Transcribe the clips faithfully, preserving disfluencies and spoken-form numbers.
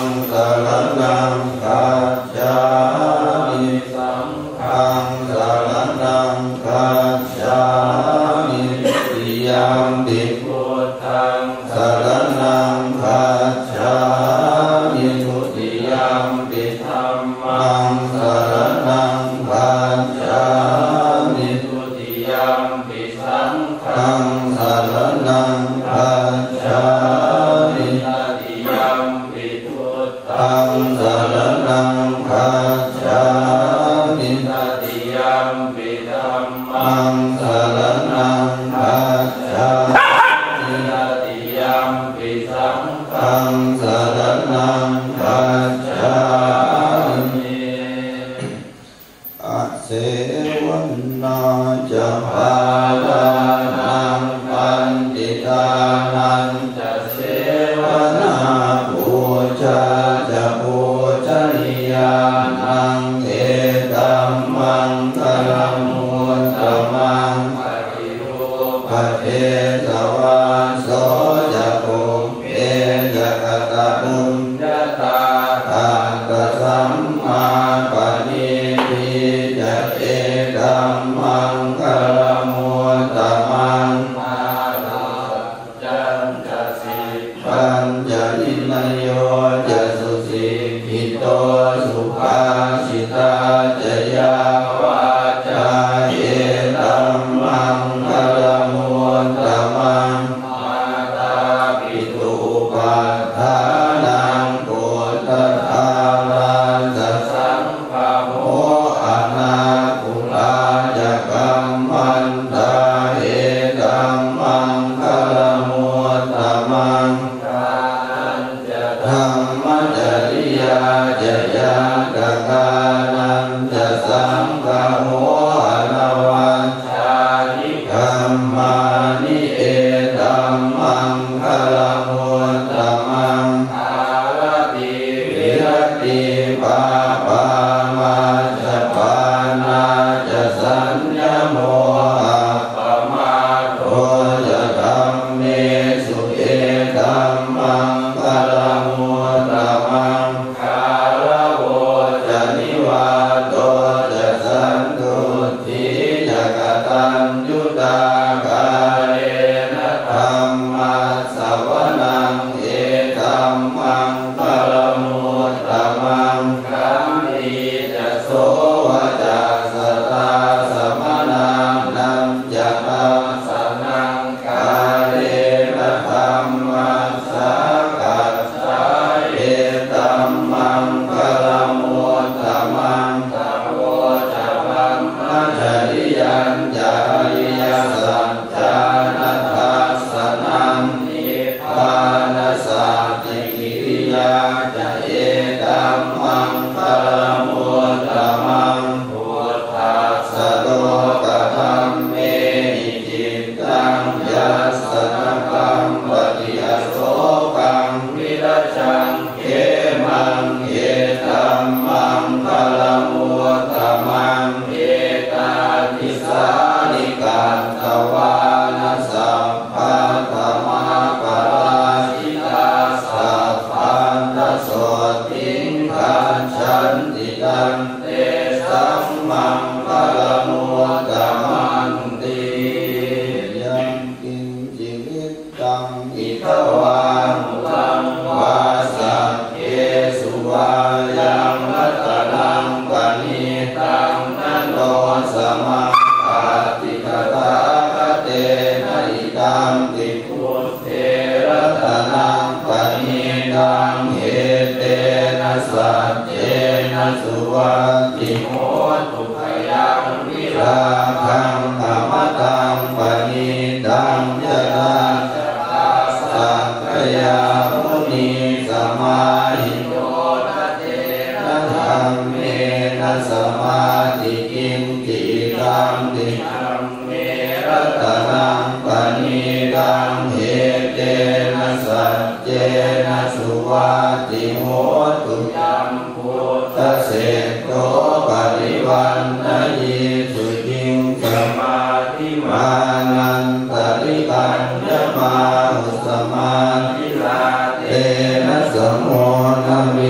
สรณังคัจฉามิสังฆังสรณังคัจฉามิติยัมปิพุทธังสรณังคัจฉามิทุติยัมปิธัมมังสรณังคัจฉามิทุติยัมปิสังฆังสรณังคัจฉามิตติยัมปิพุทธังสรณังคัจฉามิตติยัมปิธัมมังสรณังคัจฉามิตติยัมปิสังฆังสรณังคัจฉามิอะเสวนนาจะภาลานังปันติตานันจะเสวนาปูชาจะปูชนียานังเอตัมมังคลมุตตมังปฏิรูปเทสวาโสจะภูเอจะกตมุญญตาตาตสัมมาปณิทิจะเอตัมมังคลมุตตมังอาลาจันจะสิปัญญลินโยจะสุสิกิโตสุภาสิตาจะยาวาจาเอตัมมังคลมุตตมังมาตาปิตุปัฏฐานังปุตตะทาราจะสังฆโมอะนาคุลาจะกัมมันตาเอตัมมังคลมุตตมังกานันจะธรรมจริยาจะยากกานันจะสังฆโมอะนาวัญชานิกัมมานิเอตัมมังคลมุตตมังอาลติวิรติปาปามาจะปานาจะสัญญโมอะปมาโทจะธัมเมสุเอตัมมังคลมุตตมังคาลโวจะนิวาโตจะสันตุทิจะกตัญญูตากาเลนะธัมมัสสวนังเอตัมมังคลมุตตมังคัมมิจะโสวจะสตาสมนานัมจะตัสสนังกาเลนะธัมมัสสะกัสสะเอตัมมังคลมุตตมังตโวจะพัมมะจริยัญจะอริยสัจจานัตถัสสนังนิพพานสัจจิกิริยาจะเอตัมมังคลมุตตมังพุทธัสสะโลกธัมเมหิจิตตังยัสสนะกัมปฏิอโศกังวิรัจจังเขมังเอตัมมังคลมุตตมังเอตาทิสานิกันตวานะสัพพะธรรมาปราชิตาสัพพันตโสติงคัจฉันติตันเตสัมมังคลมุตตมังติยังกินจิวิตตังอิทวังลังวาสัพเพสุวายังมัตตนังปณิตังนันโนสมังปาติกตาคเตนะอิตัมติพุทเทระตนังปณิตังเหเตนะสัจเจนะสุวัตติโหตุขยังวิราคังธรรมตังปณิตังยะตาสัพพยามุนีสมาหิโยนะเตนะธัมเมนะสมาธิกิมจิตังติธัมเมรัตนังปณิตังเหเตนะสัจเจนะสุวัตติโหตุยัมพุทธเสโตปริวันนะยิสุจิงสมาธิมานันตริปัญญมาหุสมาธิลาเตนะสมโมนะวิ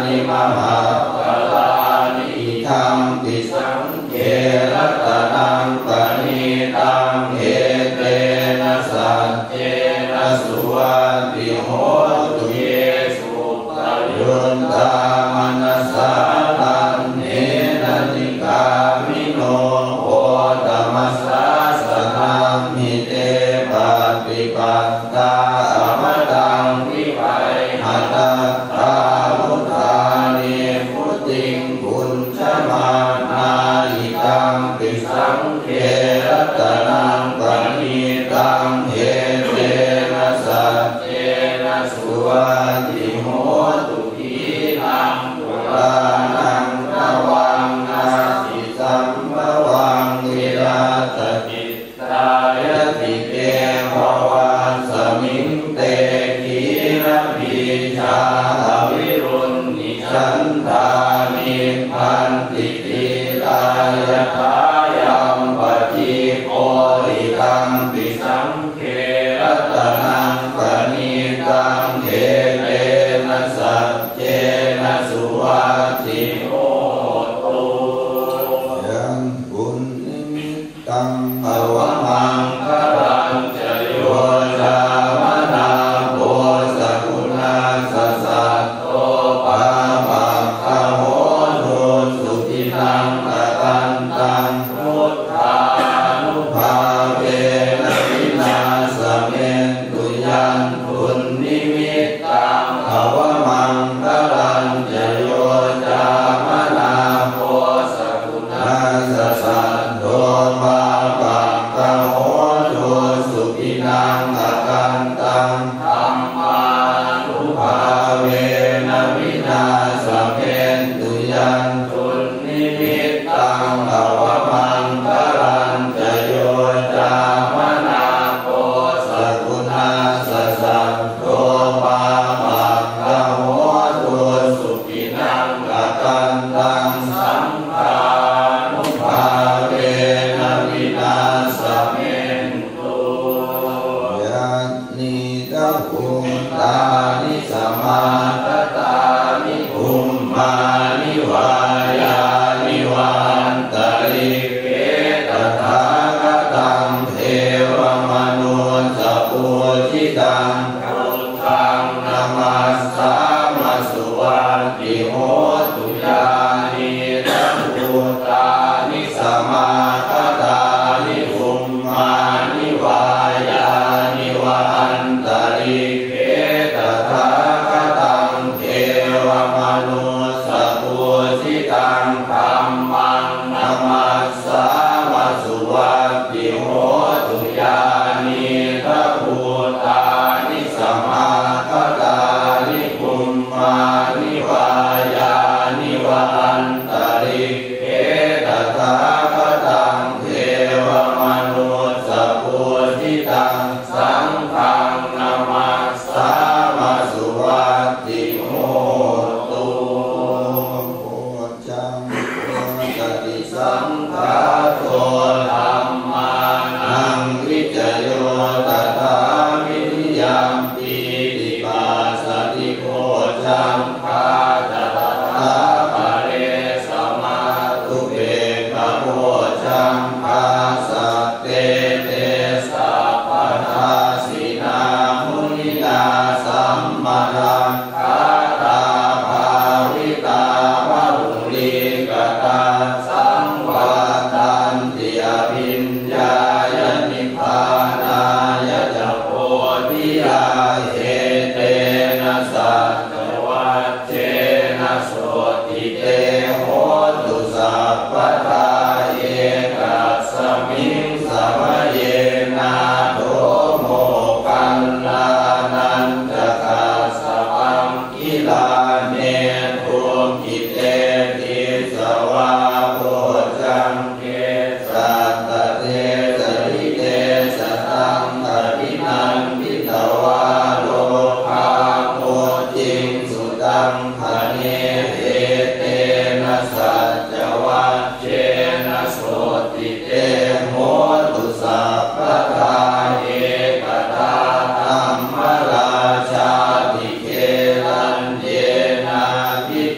นิมหาภลานิอิทัมปิสังเกรัตนังปณิตังเหเตนะสัจเจนะสุวัตติโหตุเยสุปยุตตามนัสสะตันเนนะนิกามิโนโหตมัสสะสนังมิเตปฏิปัตตาอมตังวิภัยหัตถาพุทธานิพุทธิงกุญชมานาอิตังปิสังเขรัตนังปณิตังเหเตนะสัจเจนะสุวัตติโหตุทีนังปุรานังนวังนาสิสัมภวังวิราตจิตตายติเตภวันสมิงเตขีระพีชาวิรุณนิชันทานิพันติติตายทายัมปฏิโอริตังปิสังเขรัตนังปณิตังเหเตนะสัจเจนะสุวัตติโหตุยังบุญนิมิตตังภวมังคลังจโยชาวนาโพสกุณาสสัตโตปาปัคขโหตุสุขินังอตันตังพุทธานุภาเวนะวินาสเมตุยันตุนิมิตตังภวมังคลังจโยชาวนาโพสกุณาสสัตโตปาปัคขโหตุสุขินังอตันตังธัมมานุภาเวนะวินาสเมตุยันตุนิมิตตังภวมังคลังจโยชาวนาโพสกุณาสสัตโตปาปัคขโหตุสุขินังอตันตังสังฆานุภาเวนะวินาสเมตุยันนิตะภูตานิสมาคตานิภูมมานิวายานิวันตริเกตถาคตังเทวมนุสปุจิตังพุทธังนามัสสามาสุวัตติโหตุยานิทัพพุตานิสมาคตานิภูมมานิวายานิวันตริเกตถาคตังเทวมนุสปุจิตังธัมมังนามัสสามาสุวัตติโหตุยานิทัพพุตานิสมาคตานิภูมมานิวายานิวันตริเกตถาคตังเทวมนุสปุจิตังสังฆังนามัสสามาสุวัตติโหตุโพจังโพตติสังฆาโตธัมมานังวิจโยตถามิยัมปิติปัสสติโพจังคาตถาปะเรสมาตุเบกะโพจังคาสัตเตเตสัพพทาสินามุนินาสัมมาทังคาตาภาวิตาวะหุลิกตาสังวาตันติอภิญญายนิพพานายจะโพธิยาเหเตนะสัจวัจเจนะโสติเตโหตุสัพพทาเอกัสสมิงสัมเยนะโธโมกัลลานันจะกัสสะปังกิลาเนทุกิเตติสวาโพจังเกสัตตะเตสริเตสตังอภินันทิตวาโลภาโพจิงสุตังคเนเหเตนะสัจวัจเจนะโสติเตโหตุสัพพทาเอกตาธัมมราชาติเกลันเยนาทิเต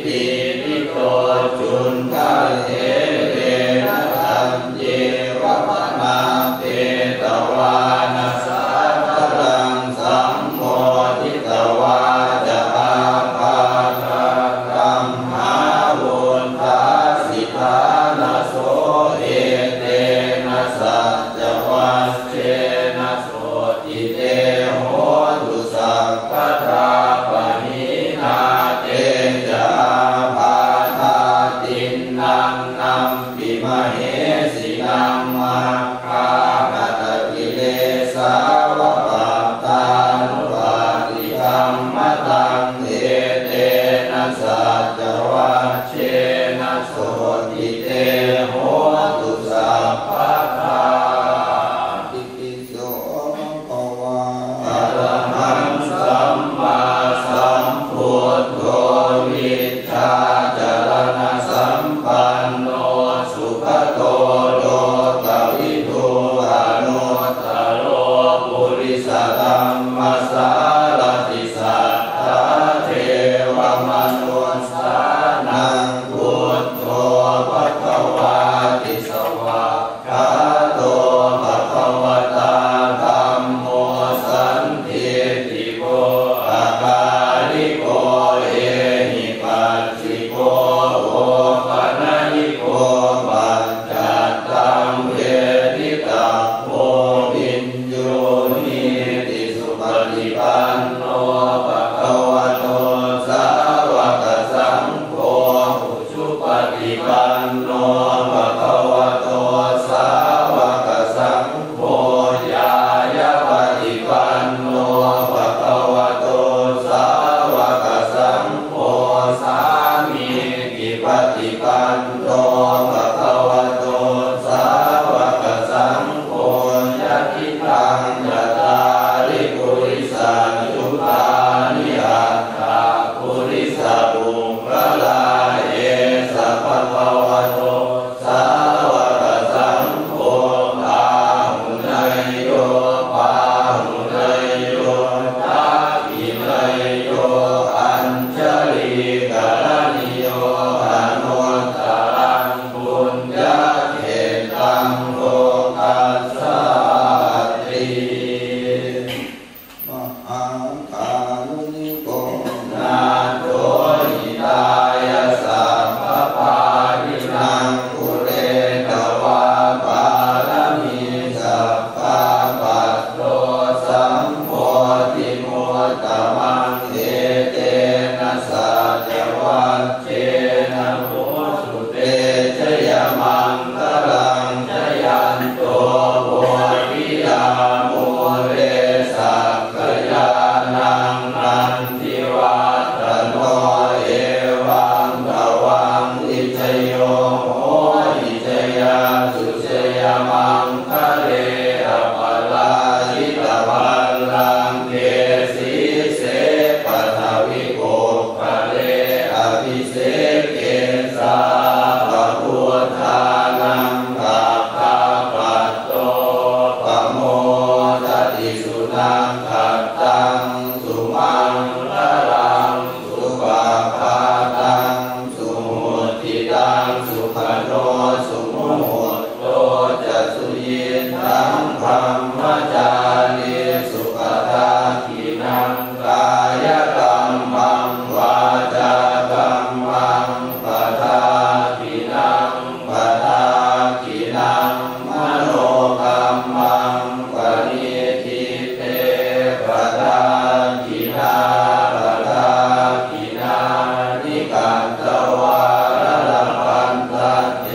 ตินิโตจุนทะเทเรนะตันเยวะมะนาเตตวานัสสะตรังสัมโมทิตวาจะอาภาคัมหาวุนทาสิทานาโสเอเตนะสัจจวัชเชนะโสติเตโหตุสัพพทาปหินาเตจาภาทาตินนังนัมปิมเหสินังมาคาหัตถิเลสาวะปัตตานุปาติธรรมตังเทเตนะสัจจวัชเชนะโสติเตโหตุสัพพทาอิติโสภวะอะระหังสัมมาสัมพุทโธวิชชาจรณะสัมปันโนสุขโตโลกวิทูอนุตตโรปุริสธัมมัสสารติสัทธาเทวมนุสสานังพุทโธภควาติสวากขาโตภควตาธัมโมสันทิติโกอาการิโกเอหิปัสสิโกโอปัญญิโกปัจจัตตังเวทิตาโพวิญโยนิติสุปฏิปันโนภควโตสาวกสังโฆอุชุปฏิปันโนภควโตสาวกสังโฆญาญาปฏิปันโนภควโตสาวกสังโฆสามีกิปฏิปันโนภควโตสาวกสังโฆยะทิตังยะตาริปุริสันตุปานิอัตถาปุริสบุคลาเอสะภควโตสาวกสังโฆปาหุนายโยปาหุนายโยทักขินายโยอัญชลีกรณิโยอนุตตรังบุญญาเขตังโลกัสสติมหาคารุณิโกนาโตหิตายะสัพพปารินังปุเรตวาปารมีสัพพะปัตโตสัมโพธิมุตตมังเอเตนะสัจวัชเชนะโหสุเตชยมังคลังชยันโตโพธิยามุเรสักขยานังนันทิวัตโนเอวังภวังอิจโยโหอิจยาสุชยมังคะเรอปลาชิตวัลลังเกสีเสปทวิโกคะเรอภิเสเกสาภพุทธานังภาคาปัตโตปโมทติสุนังขัตตังสุมังคลังสุปาปาตังสุมุทิตังสุขโนสุมุตโตจะสุยิทังธรรมจารีสุขตาขินังกายกรรมังวาจากรรมังปะทาขินังปะทาขินังมโนกรรมังปณิทิเตปะทาขินาปะทาขินานิกันตวาระลัมปันตเต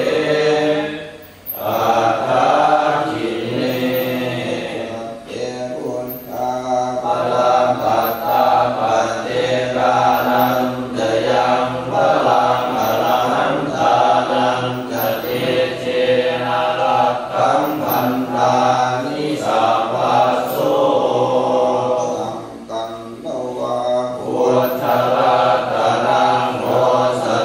ปะทาขิเนเตปุญคาปะลัมปัตตาปัจเจกานันจยังพลังอรหันตานังจเตเชนะรักขังพันธานิสัพพะโสสังกันตวาพุทธรัตนังโมส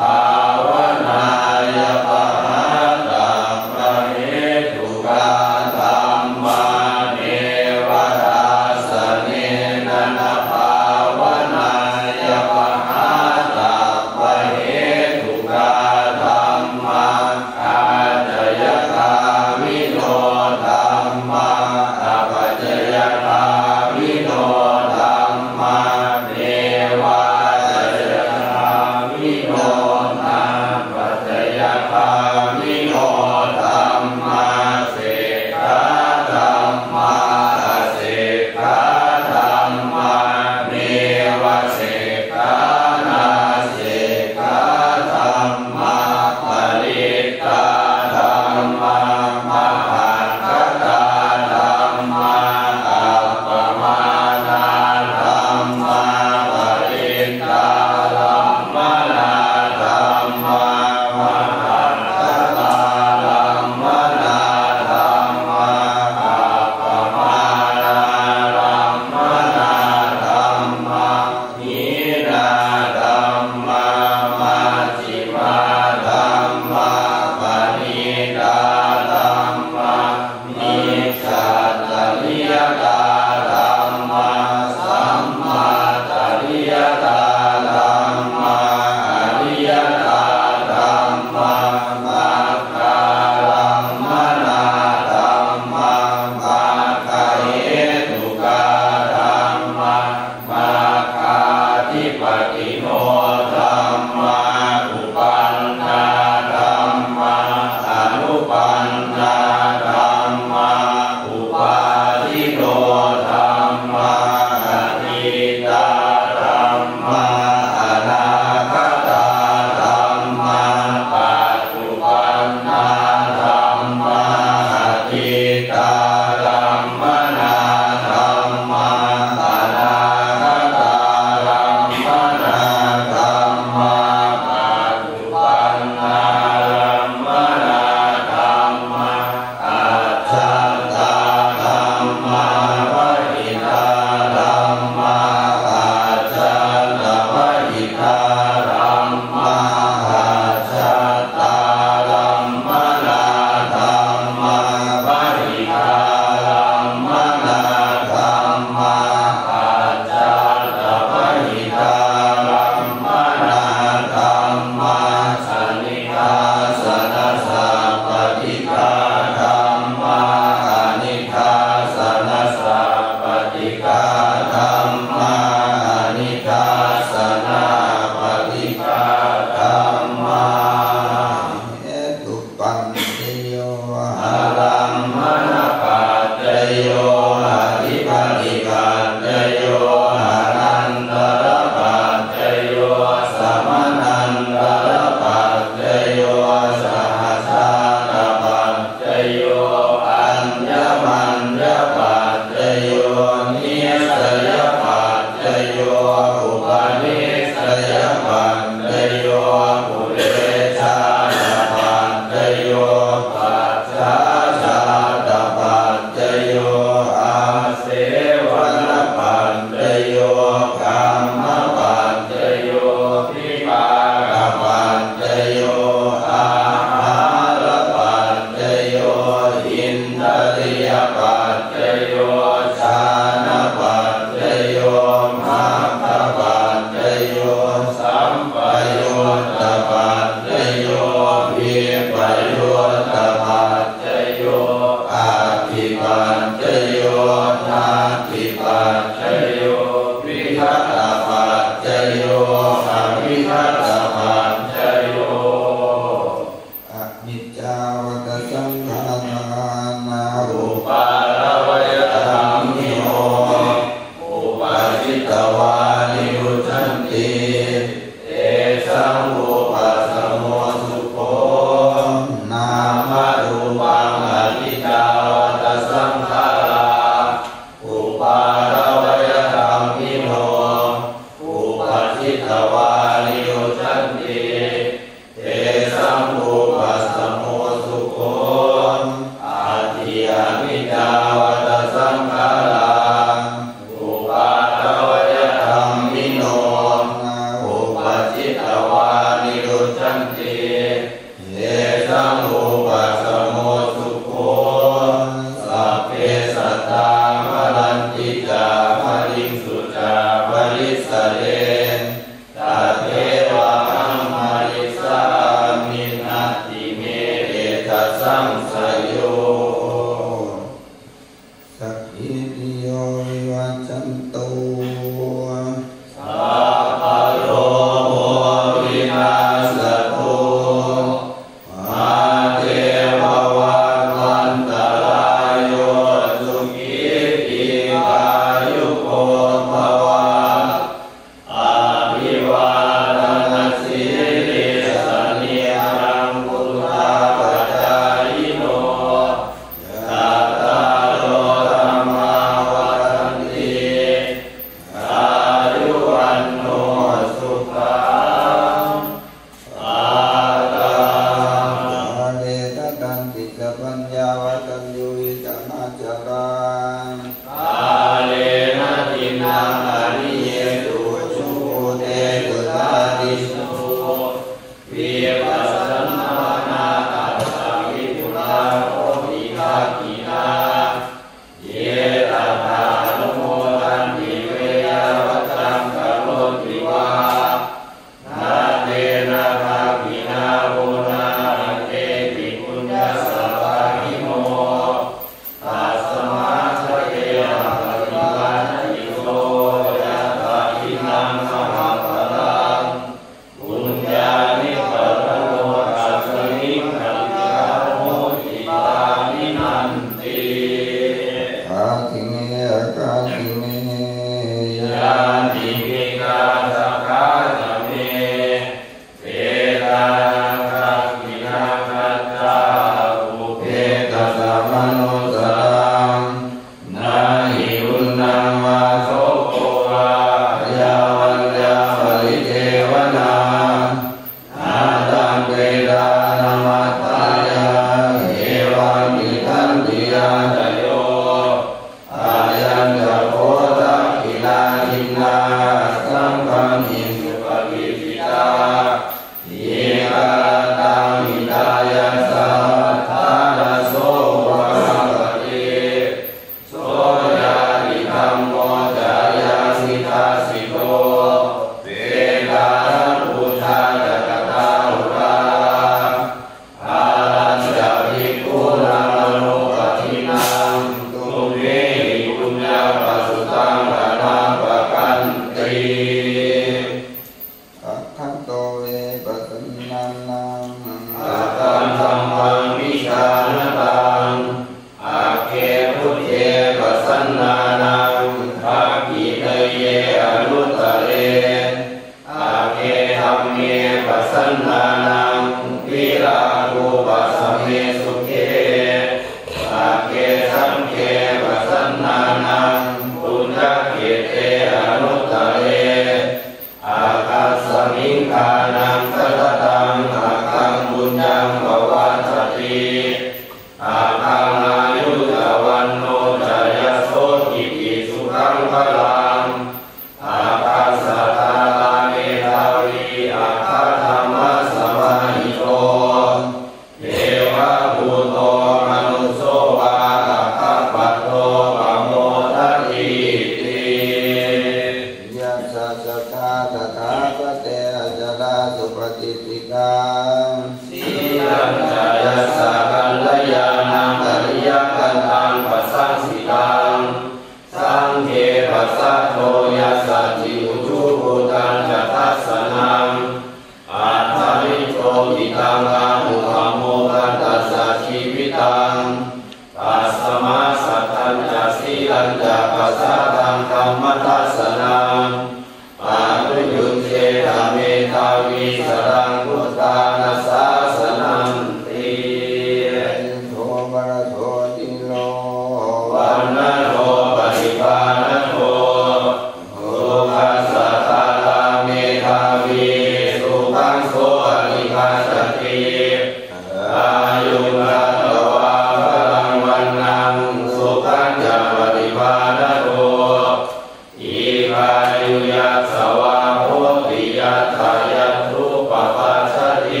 นังอาตังธัมมังวิชานตังอาเคพุทเทปัสสนานังภาคีเตเยอนุตตะเรอาเคธัมเมปัสสนานังวิราภูปัสสเมสุเขอาเคสังเขปัสสนานังปุญญเกเตอนุตตะเรอาคัสสมิงคานังสัตตังอาคังบุญญังภวัตติอาคังอายุตวันโนจายโสกิติสุขังพลังอาคัสสะตาลาเมธาวีอาคาธรรมะสมาหิโตเทวะภูโตมนุสโสวาอาคาปัตโตปโมทัตติติยัสสะสะทาตถาคเตอจลาสุปฏิติกาสีลังจายัสสะกัลยาณังอริยกันตังปัสสังสิตังสังเฆปัสสัทโธยัสสะจิอุจุภูตังจัตตัสสนังอาทาริโตติตังอาหุขโมกันตัสสะชีวิตังปัสสมาสัทธัญจะสีลัญจะปัสสะตังธัมมทัสสนังปานุยุเชธเมธาวิสรังพุทธานัสสะสนันติโทบรโทติโลวันนโทปฏิภาณโทโอคัสสะทาลาเมธาวิสุขังโสอริคัสสติอายุนัตวาพลังวันนังสุขังจะปฏิภาณโทอิกายุยัสสวาโหติยัตถายัตถุปปัสสติ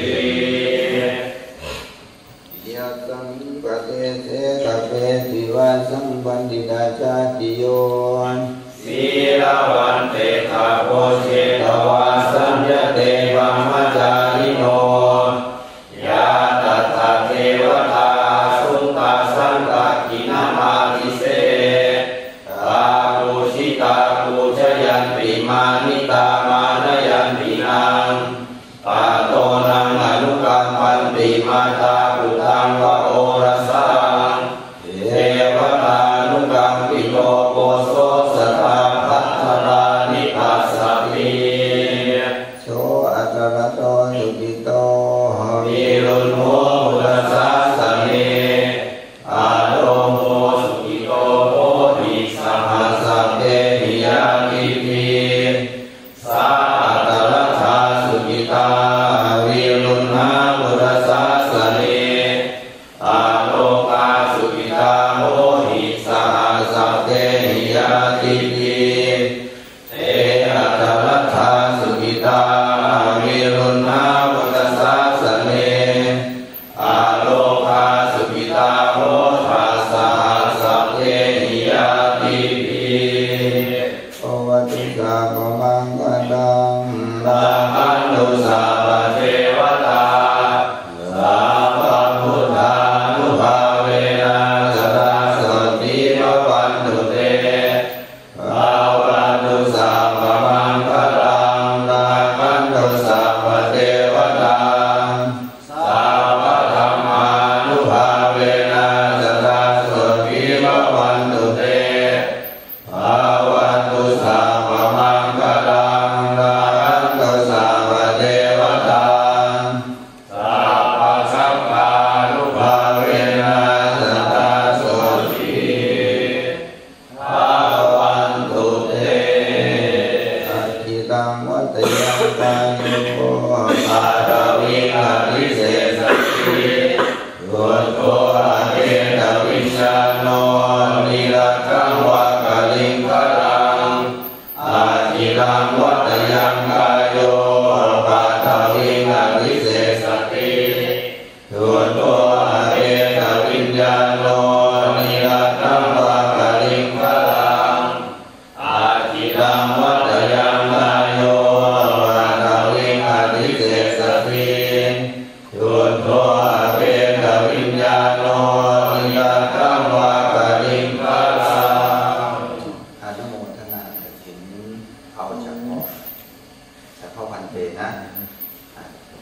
ยัตตังปะเตเสกเปติวาสัมปันติตาชาติโยสีลวันเตถาโพเชตวาสัญญเตวัมมจาริโนยาตัตถะเทวตาสุตตาสังฆกินามาทิเสตาภูชิตาภูชยันติมานิตามานยันตินังปาโตนังอนุกรรมปันติมาตาปุถังวะโอรสังเทวตานุกรรมปิโลโกโสสตาภัทรานิปัสสติโสอัตระโตสุกิโตวิรุณโหมุตสัสสเนอาโลโมสุขิโตโหติสหัสสะเตหิยาติปิสัตตรัทธาสุขิตาวิรุณหามุตสัสสเนอาโลกาสุขิตาโหติสหัสสะเตหิยาติปิเตอัตตรัทธาสุขิตาวิรุณหามุตสัสสเนอาโลกาสุขิตาโหทัสสหัสสะเตหิยาติปิโอวัติกาปมังกดังลาคันตุสาปเทวตาสัพพพุทธานุภาเวนะสตาสติภวันตุเตภวันตุสัพพมังคลังลาคันตุสัพพเทวตาสัพพธัมมานุภาเวนะสตาสติภวันตุเตภวันตุสัพพมังคลังลาคันตุสัพพเทวตาสัพพสังฆานุภาเวนะสตาโสติภวันตุเตอัจฉิตังวัตยังปายุโกอาตวิอริเสสติโยโตอะเรตวิญญาโนนิรักขังวะกะลิงกะลังอาทิลังวัตยังกายโยปัตถวิอริเสสติโยโตอะเรตวิญญาโนนิรักขังวะกะลิงกะลังอาทิลังวัตยังกายโยปัตถวิอริเสสติโยโตอะเรตวิญญาโนนิรักขังวะกะลิงกะลังอนุโมทนาถึงเอาเฉพาะเฉพาะวันเพ็ญนะบ้านนั้น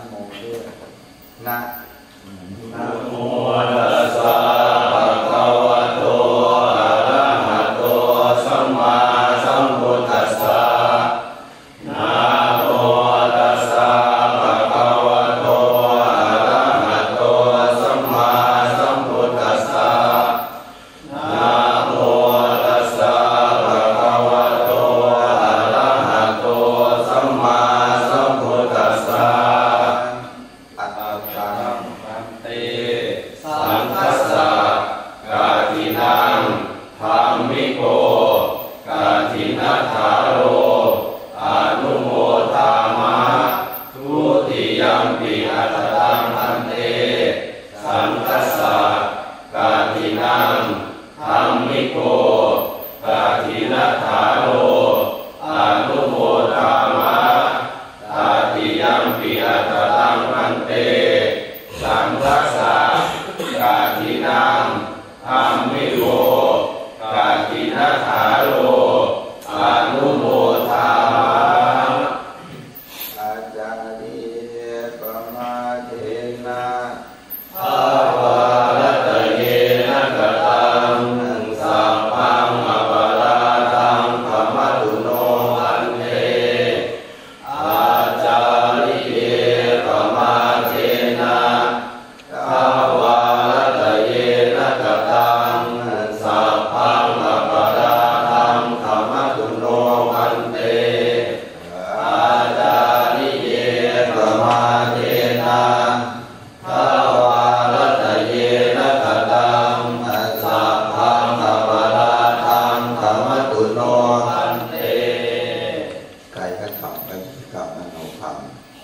โมด้วยนะนะโมตัสสะภะคะวะโตอะระหะโตสัมมาสัมพุทธัสสะนะโมตัสสะภะคะวะโตอะระหะโตสัมมาสัมพุทธัสสะนะโมตัสสะภะคะวะโตอะระหะโตสัมมาสัมพุทธัสสะอัตตังปันเตสังคัสสะกาทินังธัมมิโกกาทินัฏฐาโรอนุโมทามะทุติยัมปิอัตตังพันเตสังคัสสะกาทินังธัมมิโกกาทินัฏฐาโรอนุโมทามะตาติยัมปิอัตตังพันเตสังคัสสะกาทินังธัมมิโกกาทินัฏฐาโรอนุโมทามะอาจาริปมาเทนะภาวะรัตเยนะกตังสัพพังอปาราทังธรรมตุโนอันเทอาจาริเยปมาเทนะภาวะรัตเยนะกตังสัพพังอปาราทังธรรมตุโนอันเตอาจาริเยปมาเทนะภาวะรัตเยนะกตังสัพพังอปาราทังธรรมตุโนอันเตกายกรรมวจีกรรมมโนกรรม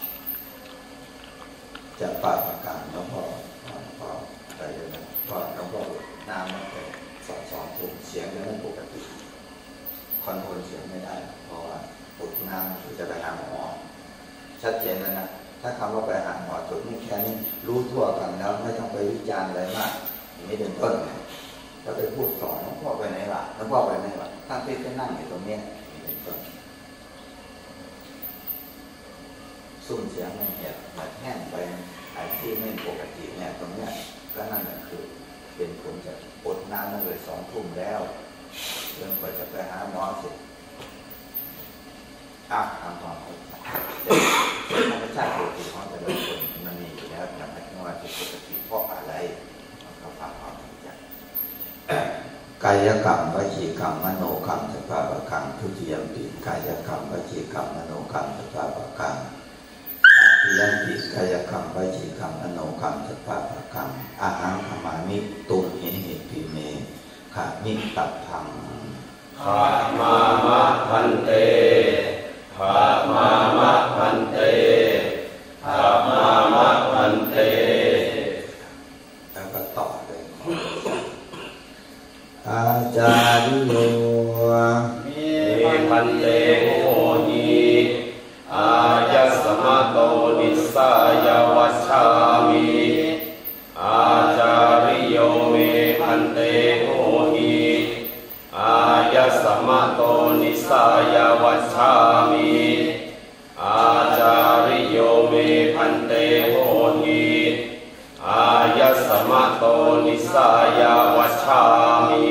จะปาประการหลวงพ่อหลวงพ่อไปเลยนะก็หลวงพ่อน้ำมันจะสอนสอนผมเสียงไม่ปกติคอนโทรลเสียงไม่ได้เพราะว่าปวดน้ำคือจะไปหาหมอชัดเจนแล้วนะถ้าคำว่าไปหาหมอจุดนี้แค่นี้รู้ทั่วกันแล้วไม่ต้องไปวิจารณ์อะไรมากอย่างนี้เป็นต้นนะถ้าไปพูดสอนหลวงพ่อไปไหนวะหลวงพ่อไปไหนวะตั้งที่จะนั่งอยู่ตรงนี้เป็นต้นซุ่มเสียงมันเหี่ยวมันแห้งไปไอ้ที่ไม่ปกติเนี่ยตรงเนี้ยก็นั่นแหละคือเป็นผลจากอดน้ำนั่นเลยสองทุ่มแล้วเรื่องกว่าจะไปหาหมอเสร็จอ่ะทำความเข้าใจธรรมชาติปกติของแต่ละคนมันมีอยู่แล้วแต่ไม่ว่าจะปกติเพราะอะไรเขาฟังความเข้าใจกายกรรมวจีกรรมมโนกรรมสภาวะกรรมทุติยมปิกายกรรมวจีกรรมมโนกรรมสภาวะกรรมทุติยมปิกายกรรมวจีกรรมมโนกรรมสภาวะกรรมอาหังขมามิตุมหิหิปิเมขามิตัพพังขามามะพันเตขามามะพันเตขามามะพันเตแล้วก็ต่อเลยอาจาริโยมีพันเตโหหิอายัสสมะโตนิสสายวัชชามิอาจาริโยเมพันเตโหหิอายัสสมะโตนิสสายวัชชามิอาจาริโยเมพันเตโหหิอายัสสมะโตนิสสายวัชชามิ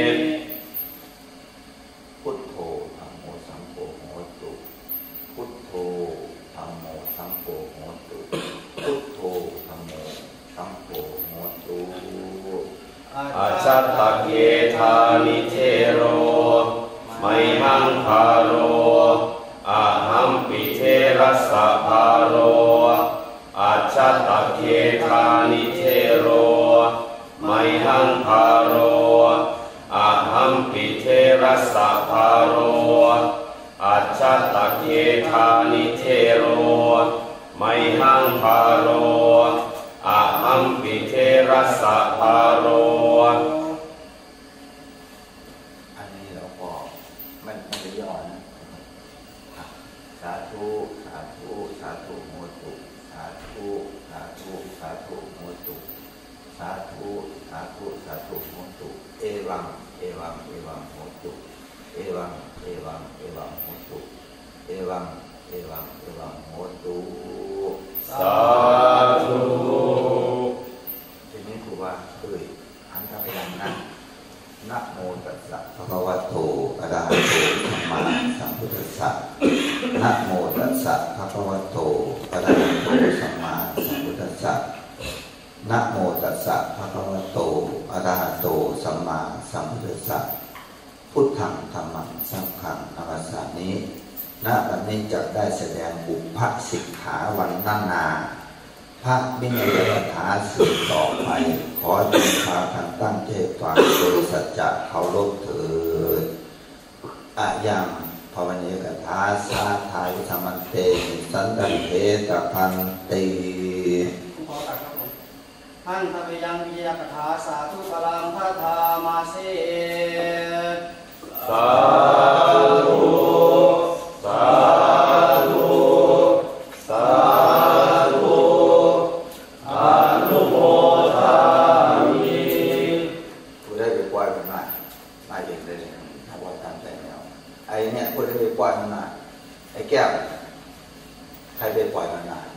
พุทโธธัมโมสังโฆโหตุพุทโธธัมโมสังโฆโหตุพุทโธธัมโมสังโฆโหตุอาชัตตะเกธานิเทโรไมหังภาโรอาหัมปิเทรัสสะภาโรอาชัตตะเกธานิเทโรไมหังภาโรอาหัมปิเทรัสสะภาโรอาชัตตะเกธานิเทโรไมหังภาโรอาหัมปิเทรัสสะภาโรอันนี้เราก็ไม่ไม่ได้ย่อนะสาธุสาธุสาธุโมตุสาธุสาธุสาธุโมตุสาธุสาธุสาธุโมตุเอวังเอวังเอวังโมตุเอวังเอวังเอวังโมตุเอวังเอวังเอวังโมตุสาสะนะโมตัสสะภะคะวะโตอะระหะโตสัมมาสัมพุทธัสสะพุทธังธัมมังสังฆังนามัสสามิณวันนี้จะได้แสดงบุพสิกขาวันนานาพระวินัยคถาสืบต่อไปขอจงพากันตั้งใจฟังโดยสัจจะเคารพเถิดอะยังภาวนาคถาสาทายธรรมันเตสันตันเทตพันติขอตัดครับผมท่านทวียังวิยคถาสาธุพลังทัธามาเสสาธุสาธุสาธุอนุโมทามิผู้ได้ไปปล่อยมันมามาเองเลยถ้าว่าตามใจแล้วไอ้เนี่ยผู้ได้ไปปล่อยมันมาไอ้แก้วใครไปปล่อยมันมา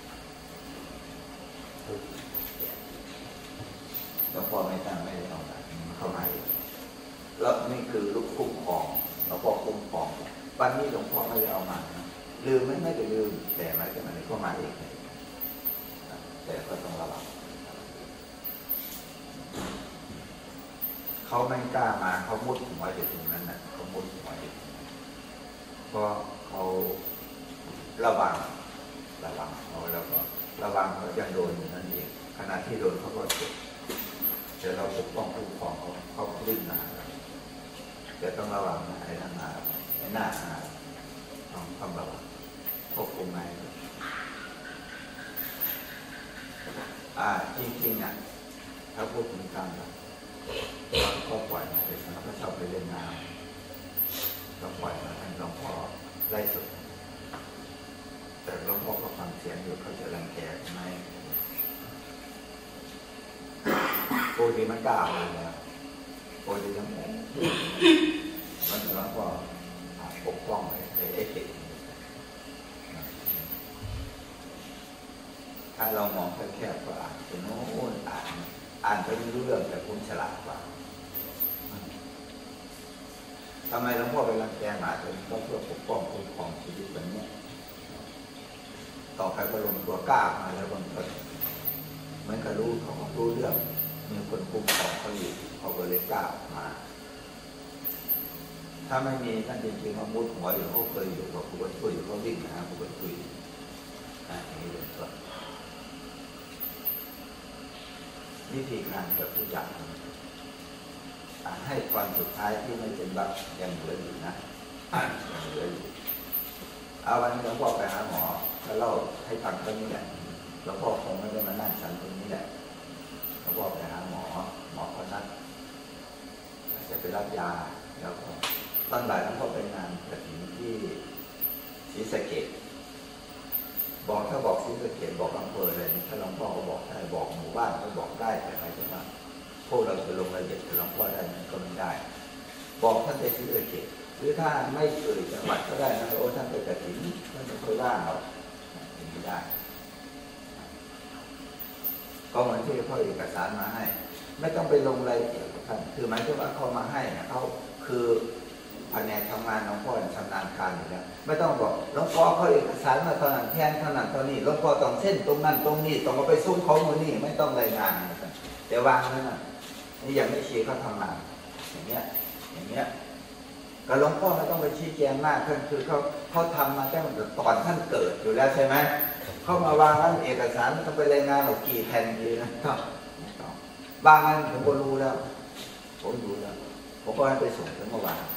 หลวงพ่อไม่ตั้งไม่ได้เอาเข้ามาเองแล้วนี่คือลูกคุ้มครองหลวงพ่อคุ้มครองวันนี้หลวงพ่อไม่ได้เอามาลืมไม่ไม่ได้ลืมแต่ไม่ได้มันเข้ามาเองแต่ก็ต้องระวังเขาไม่กล้ามาเขามุดหัวอยู่ตรงนั้นนะเขามุดหัวอยู่เพราะเขาระวังระวังเขาแล้วก็ระวังเขาจะโดนอยู่นั่นเองขณะที่โดนเขาก็เจ็บแต่เราปกป้องคุ้มครองเขาเขาลื่นมาจะต้องระวังไอ้หน้าไอ้หน้าต้องต้องระวังควบคุมไงอ่าจริงๆอ่ะถ้าพูดถึงการก็ปล่อยมาเลยนะก็ชอบไปเล่นน้ำก็ปล่อยมาให้หลวงพ่อไล่สุดแต่หลวงพ่อก็ฟังเสียงอยู่เขาจะรังแกไหมโกดีมันกล้าเลยนะโกดียังไงมันหลวงพ่อปกป้องไอ้ไอ้เด็กถ้าเรามองแคบๆก็อ่านเป็นโน้นอ่านอ่านไปไม่รู้เรื่องแต่คุณฉลาดกว่าทำไมหลวงพ่อไปรังแกหมาตัวนี้ก็เพื่อปกป้องคุ้มครองชีวิตแบบนี้ต่อไปก็ลงตัวกล้ามาแล้วบางคนเหมือนกับรู้เขารู้เรื่องมีคนคุ้มครองเขาอยู่เขาก็เลยกล้ามาถ้าไม่มีท่านจริงๆเขามุดหัวอยู่เขาเคยอยู่กับผู้คนช่วยอยู่เขาวิ่งนะผู้คนคุยอย่างนี้เป็นต้นวิธีการกับทุกอย่างให้ความสุดท้ายที่ไม่เป็นบัตรยังเหลืออยู่นะยังเหลืออยู่เอาวันนี้หลวงพ่อไปหาหมอแล้วเล่าให้ฟังตรงนี้แหละหลวงพ่อคงไม่ได้มานั่งสันตรงนี้แหละหลวงพ่อไปหาหมอหมอคนนั้นจะไปรับยาแล้วก็ตอนบ่ายหลวงพ่อไปงานกฐินที่ศรีสะเกษบอกถ้าบอกศรีสะเกษบอกอำเภออะไรถ้าหลวงพ่อก็บอกได้บอกหมู่บ้านก็บอกได้แต่ใครจะมาพวกเราจะลงรายละเอียดหลวงพ่อได้มันก็ไม่ได้บอกท่านไปศรีสะเกษหรือถ้าไม่เอ่ยจังหวัดก็ได้นะโอ้ท่านไปกฐินท่านไม่ค่อยว่างหรอกไม่ได้ก็เหมือนที่เขาเอกสารมาให้ไม่ต้องไปลงรายละเอียดกับท่านคือหมายถึงว่าเขามาให้เนี่ยเขาคือแผนกทำงานหลวงพ่อชำนาญการอยู่แล้วไม่ต้องบอกหลวงพ่อเขาเอกสารมาตอนนั้นแทนเท่านั้นเท่านี้หลวงพ่อต้องเส้นตรงนั้นตรงนี้ต้องเอาไปส่งเขาโน่นนี่ไม่ต้องรายงานแต่วางนั่นน่ะนี่ยังไม่ชี้เขาทำงานอย่างเงี้ยอย่างเงี้ยก็หลวงพ่อไม่ต้องไปชี้แจงมากท่านคือเขาเขาทำมาตั้งแต่ตอนท่านเกิดอยู่แล้วใช่ไหมเขามาวางนั้นเอกสารต้องไปรายงานออกกี่แผ่นดีนะครับบางอันผมก็รู้แล้วผมรู้แล้วผมก็ให้ไปส่งถึงเมื่อวาน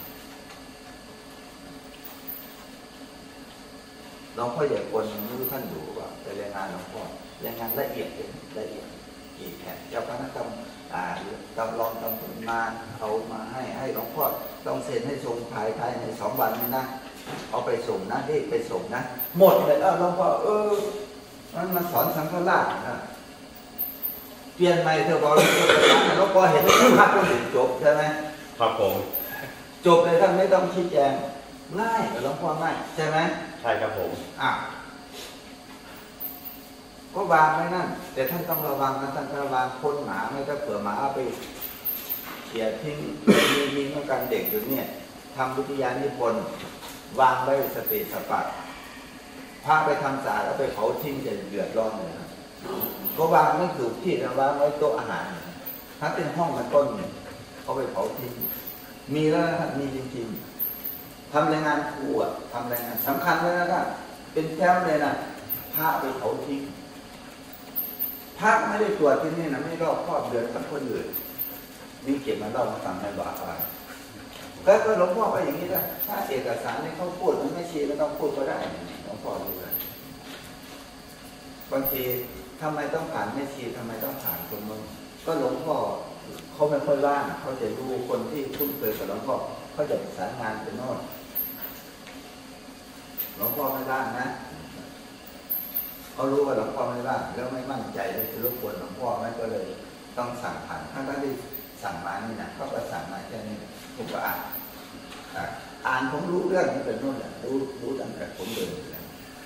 หลวงพ่อใหญ่คนไม่รู้ท่านอยู่ว่าไปรายงานหลวงพ่อรายงานละเอียดเป็นละเอียดกี่แผ่นเจ้าคณะกรรมการกำลองกำผลมาเขามาให้ให้หลวงพ่อต้องเซ็นให้ส่งภายภายในสองวันนี้นะเอาไปส่งนะที่ไปส่งนะหมดเลยแล้วหลวงพ่อเออมันมาสอนสังฆราชนะเปลี่ยนใหม่เธอบอกหลวงพ่อเห็นภาพก็ถึงจบใช่ไหมครับผมจบเลยท่านไม่ต้องชี้แจงง่ายกับหลวงพ่อง่ายใช่ไหมใช่ครับผมอ่ะก็วางไว้นั่นแต่ท่านต้องระวังนะท่านระวังคนหมาไม่ถ้าเผื่อหมาเอาไปเขี่ยทิ้งมีมีเมื่อการเด็กอยู่เนี่ยทำวิทยานิพนธ์วางไว้สติสปัดพาไปทำสารแล้วไปเผาทิ้งจะเดือดร้อนเลยครับก็วางไม่ถูกที่นะวางไว้โต๊ะอาหารถ้าเป็นห้องมันต้นเขาไปเผาทิ้งมีแล้วนะครับมีจริงๆทำรายงานครูอ่ะทำรายงานสำคัญเลยนะครับเป็นแฟ้มเลยนะพระไปเผาทิ้งพระไม่ได้ตรวจที่นี่นะไม่รอบครอบเดือนกับคนอื่นมีเก็บมาเล่ามาฟังในบาปก็ก็หลวงพ่อไปอย่างนี้ได้ถ้าเอกสารที่เขาพูดมันไม่ชี้ไม่ต้องพูดก็ได้หลวงพ่อดูเลยบางทีทำไมต้องผ่านไม่ชี้ทำไมต้องผ่านคนนู้นก็หลวงพ่อเขาไม่ค่อยว่างเขาจะดูคนที่คุ้นเคยกับหลวงพ่อเขาจะประสานงานเป็นโน่นหลวงพ่อไม่ว่างนะเขารู้ว่าหลวงพ่อไม่ว่างแล้วไม่มั่นใจเลยจะรบกวนหลวงพ่อไม่ก็เลยต้องสั่งผ่านท่านก็ได้สั่งมานี่นะเขาก็สั่งมาแค่นี้ผมก็อ่านอ่านผมรู้เรื่องนี้เป็นโน่นแหละรู้รู้ตั้งแต่ผมเดินแล้ว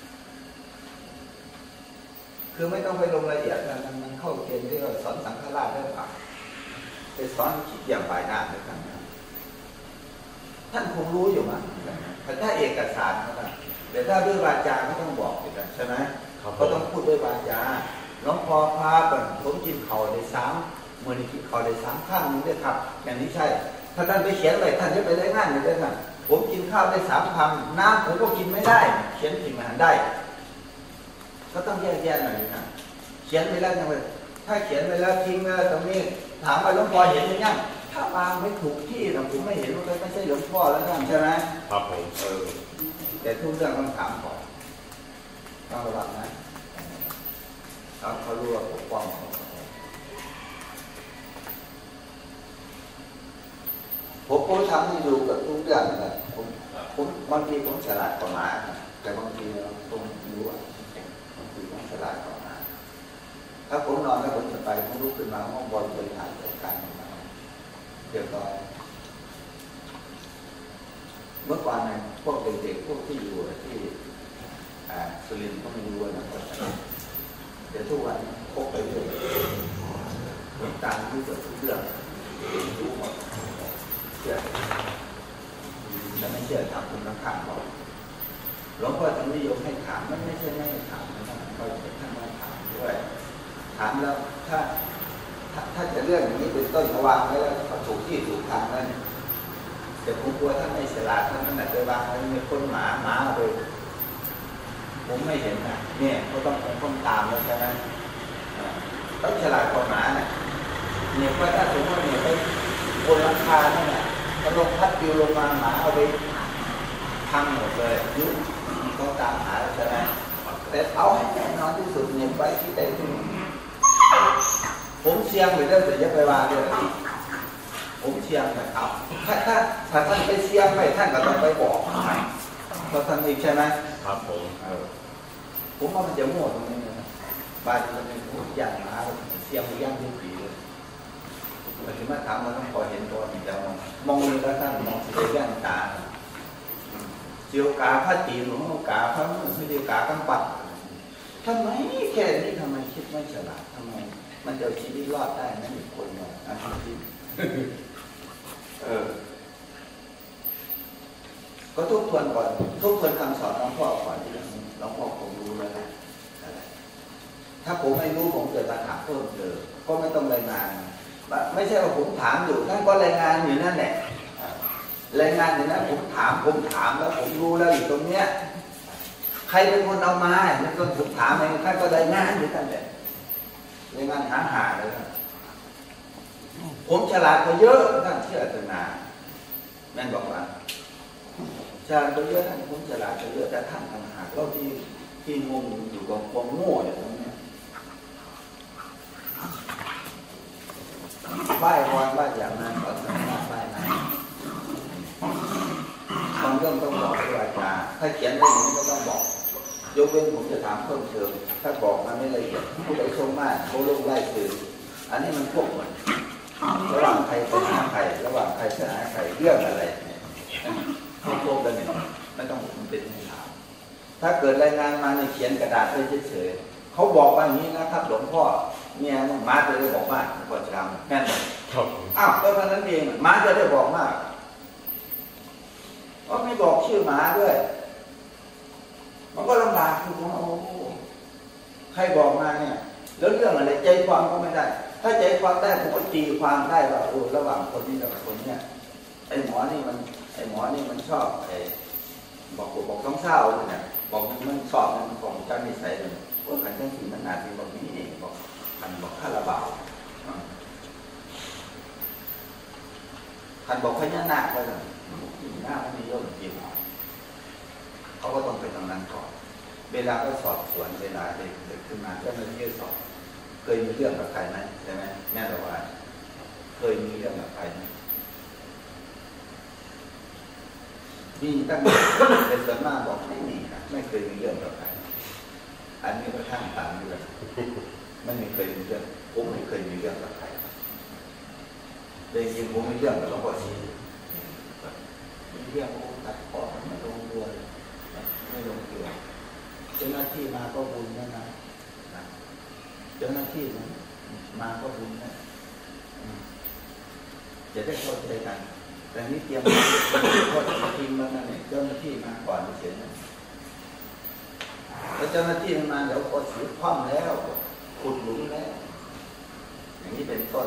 คือไม่ต้องไปลงรายละเอียดมันมันเข้าเกณฑ์ที่เราสอนสังฆราชได้เปล่าไปสอนคิดอย่างปลายหน้าด้วยกันท่านคงรู้อยู่มั้งแต่ถ้าเอกสารนะครับแต่ถ้าด้วยวาจาไม่ต้องบอกเลยใช่ไหมเขาต้องพูดด้วยวาจาน้องพอพาแบบผมกินเข่าในซ้ำเมื่อนี้กินเข่าในซ้ำข้างนึงได้ครับอย่างนี้ใช่ถ้าท่านไปเขียนอะไรท่านจะไปได้ง่ายเลยนะผมกินข้าวได้สามคำน้ำผมก็กินไม่ได้เขียนผิดมาได้ก็ต้องแยกแยะหน่อยนะเขียนไปแล้วยังไงถ้าเขียนไปแล้วทิ้งแล้วตรงนี้ถามว่าหลวงพ่อเห็นหรือยังถ้าวางไม่ถูกที่นะผมไม่เห็นว่าไม่ใช่หลวงพ่อแล้วท่านใช่ไหมครับผมเออแต่ทุกเรื่องต้องถามก่อนต้องระวังนะเขาเขารู้ว่าปกป้องผมก็ทำให้ดูกับทุกเรื่องนะผมผมบางทีผมฉลาดกว่าหมาแต่บางทีผมรู้ว่าบางทีผมฉลาดกว่าหมาถ้าผมนอนแล้วผมจะไปผมลุกขึ้นมาห้องบอลบริหารจัดการเดี๋ยวก็เมื่อก่อนเนี่ยพวกเด็กๆพวกที่อยู่ที่สุรินทร์ก็ไม่รู้นะครับเดี๋ยวทุกวันพกไปเรื่อยผมตามรู้จักทุกเรื่องรู้หมดเชื่อแต่ไม่เชื่อถามคุณนักข่าวบอกหลวงพ่อจะนิยมให้ถามมันไม่ใช่ไม่ให้ถามนะครับเขาจะท่านมาถามด้วยถามแล้วถ้าถ้าจะเรื่องอย่างนี้เป็นต้นวางไว้แล้วถูกที่ถูกทางนั่นแต่ผมกลัวท่านไม่ฉลาดท่านนั่นแหละไปวางไว้มีคนหมาหมาไปผมไม่เห็นนะเนี่ยเขาต้องต้องตามแล้วใช่ไหมต้องฉลาดกว่าหมาเนี่ยเนี่ยเพราะถ้าสมมติเนี่ยไปบนราคาเนี่ยถ้าลงพัดปิวลงมาหมาเอาไปพังหมดเลยยุบต้องตามหาใช่ไหมแต่เอาให้แน่นอนที่สุดเนี่ยไปที่ใดที่หนึ่งผมเชียงไปได้แต่ยังไปวางเลยผมเชียงนะครับถ้าถ้าถ้าท่านไปเชียงไปท่านก็ต้องไปบอกเพราะท่านอีกใช่ไหมครับผมผมว่ามันจะมั่วตรงนี้นะบ้านมันเป็นผู้ย่างมาเชียงผู้ย่างที่ปีเลยแต่ถึงมาถามมันต้องพอเห็นตัวถึงจะมองมองเลยแล้วท่านมองสีแย่างตาเจียวกาพระตีหลวงพ่อกาพระไม่ได้กากำปัดทำไมแค่นี้ทำไมคิดไม่ฉลาดทำไมมันจะชีวิตรอดได้นั่นอีกคนหนึ่งอันที่เออก็ทบทวนก่อนทบทวนคำสอนหลวงพ่อก่อนที่หลวงพ่อผมรู้แล้วนะถ้าผมไม่รู้ผมเกิดปัญหาเพิ่มเติมก็ไม่ต้องรายงานไม่ใช่ว่าผมถามอยู่ท่านก็รายงานอยู่นั่นแหละรายงานอยู่นั้นผมถามผมถามแล้วผมรู้แล้วอยู่ตรงเนี้ยใครเป็นคนเอามาแล้วก็ผมถามเองท่านก็รายงานอยู่นั่นแหละรายงานหาหาเลยนะผมฉลาดกว่าเยอะท่านเชื่อตั้งนานแม่นบอกว่าฉลาดกว่าเยอะท่านผมฉลาดกว่าเยอะแต่ท่านต่างหากเราที่ที่งงอยู่กับความโง่อย่างนี้ไหว้วอนไหว้อย่างนั้นก็สามารถไหว้ได้บางเรื่องต้องบอกด้วยวาจาถ้าเขียนได้อย่างนี้ก็ต้องบอกยกเว้นผมจะถามเพิ่มเติมถ้าบอกมันไม่ละเอียดผู้ใดชมมากเขาลงไล่คืออันนี้มันพวกมันระหว่างใครไปหาใครระหว่างใครไปหาใครเรื่องอะไรเนี่ยพวกกันเนี่ยไม่ต้องมันเป็นให้ถามถ้าเกิดรายงานมาในเขียนกระดาษไว้เฉยๆเขาบอกว่าอย่างนี้นะครับหลวงพ่อเนี่ยม้าจะได้บอกว่าก่อนจะทำแม่นอ้าวก็เท่านั้นเองม้าจะได้บอกมากก็ไม่บอกชื่อม้าด้วยมันก็ลำบากคือผมโอ้ใครบอกมาเนี่ยแล้วเรื่องอะไรใจความก็ไม่ได้ถ้าใจความได้ผมก็ตีความได้ว่าโอ้ระหว่างคนนี้กับคนเนี้ยไอ้หมอนี่มันไอ้หมอนี่มันชอบไอ้บอกบอกต้องเศร้าเลยนะบอกมันชอบมันของเจ้านิสัยเลยว่าขันทั้งสี่มันอาจจะบอกนี่เองบอกขันบอกข้าระบาดขันบอกพญานาคเลยหน้ามันมีโยมจริงเขาก็ต้องไปตรงนั้นก่อนเวลาก็สอบสวนเวลาเด็กขึ้นมาก็ไม่ได้สอบเคยมีเรื่องกับใครไหมใช่ไหมแม่บอกว่าเคยมีเรื่องกับใครไหมมีตั้งแต่ส่วนมากบอกไม่มีนะไม่เคยมีเรื่องกับใครอันนี้ก็ท่านตามด้วยไม่เคยมีเรื่องผมไม่เคยมีเรื่องกับใครเลยจริงผมมีเรื่องกับหลวงพ่อชีมีเรื่องโอ้ตัดคอไม่ลงตัวไม่ลงตัวเจ้าหน้าที่มาก็บุญนะนะเจ้าหน้าที่มาก็บุญนะจะได้เข้าใจกันแต่นี้เตรียมก็จะทิ้งแล้วนั่นเองเจ้าหน้าที่มาก่อนเฉยๆแล้วเจ้าหน้าที่มาเดี๋ยวพอถือคว่ำแล้วขุดหลุมแล้วอย่างนี้เป็นต้น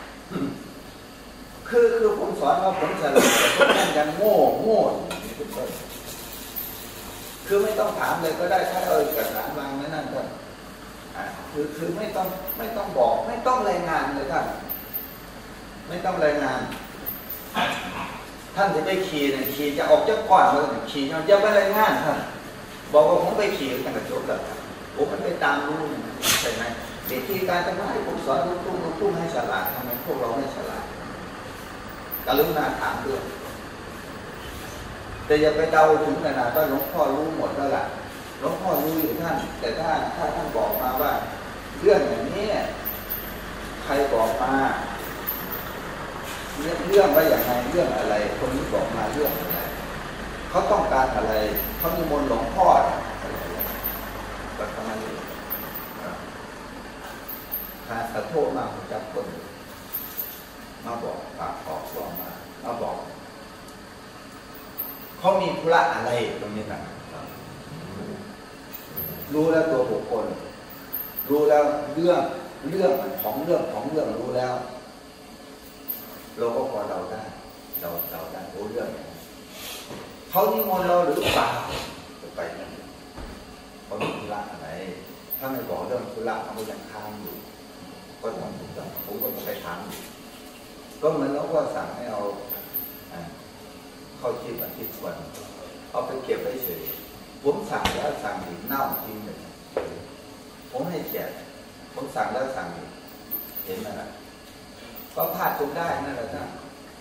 คือคือผมสอนว่าผมสลับแต่พวกนั้นยังโง่โง่เป็นต้นคือไม่ต้องถามเลยก็ได้ถ้าเอาเอกสารวางนั่นนั่นก็คือคือไม่ต้องไม่ต้องบอกไม่ต้องรายงานเลยท่านไม่ต้องรายงานท่านจะไปขี่เนี่ยขี่จะออกจากก่อนเลยขี่จะไปรายงานท่านบอกว่าผมไปขี่กันกระจกเลยผมมันไปตามรู้ใช่ไหมวิธีการจะให้ผมสอนลูกตุ้งลูกตุ้งให้ฉลาดทำไมพวกเราไม่ฉลาดกรุณาถามด้วยแต่อย่าไปเดาถึงขนาดว่าหลวงพ่อรู้หมดแล้วล่ะหลวงพ่อรู้อยู่ท่านแต่ถ้าถ้าท่านบอกมาว่าเรื่องอย่างนี้ใครบอกมาเรื่องเรื่องว่าอย่างไรเรื่องอะไรคนนี้บอกมาเรื่องอะไรเขาต้องการอะไรเขามีมนต์หลวงพ่อแบบนั้นเลยถ้าขอโทษมาจับคนมาบอกปากออกบอกมามาบอกเขามีธุระอะไรตรงนี้นะรู้แล้วตัวบุคคลรู้แล้วเรื่องเรื่องของเรื่องของเรื่องรู้แล้วเราก็พอเราได้เราเราได้รู้เรื่องเขานิมนต์เราหรือเปล่าไปนั่นเขามีธุระอะไรถ้าไม่บอกเรื่องธุระเขายังค้างอยู่ก็ทำถูกต้องผมก็ไปถามก็เหมือนเราก็สั่งให้เอาเข้าที่บันทิควรเอาไปเก็บไว้เฉยผมสั่งแล้วสั่งอีกเน่าทิ้งเลยผมให้แจกผมสั่งแล้วสั่งอีกเห็นไหมล่ะก็พลาดจนได้นั่นแหละนะ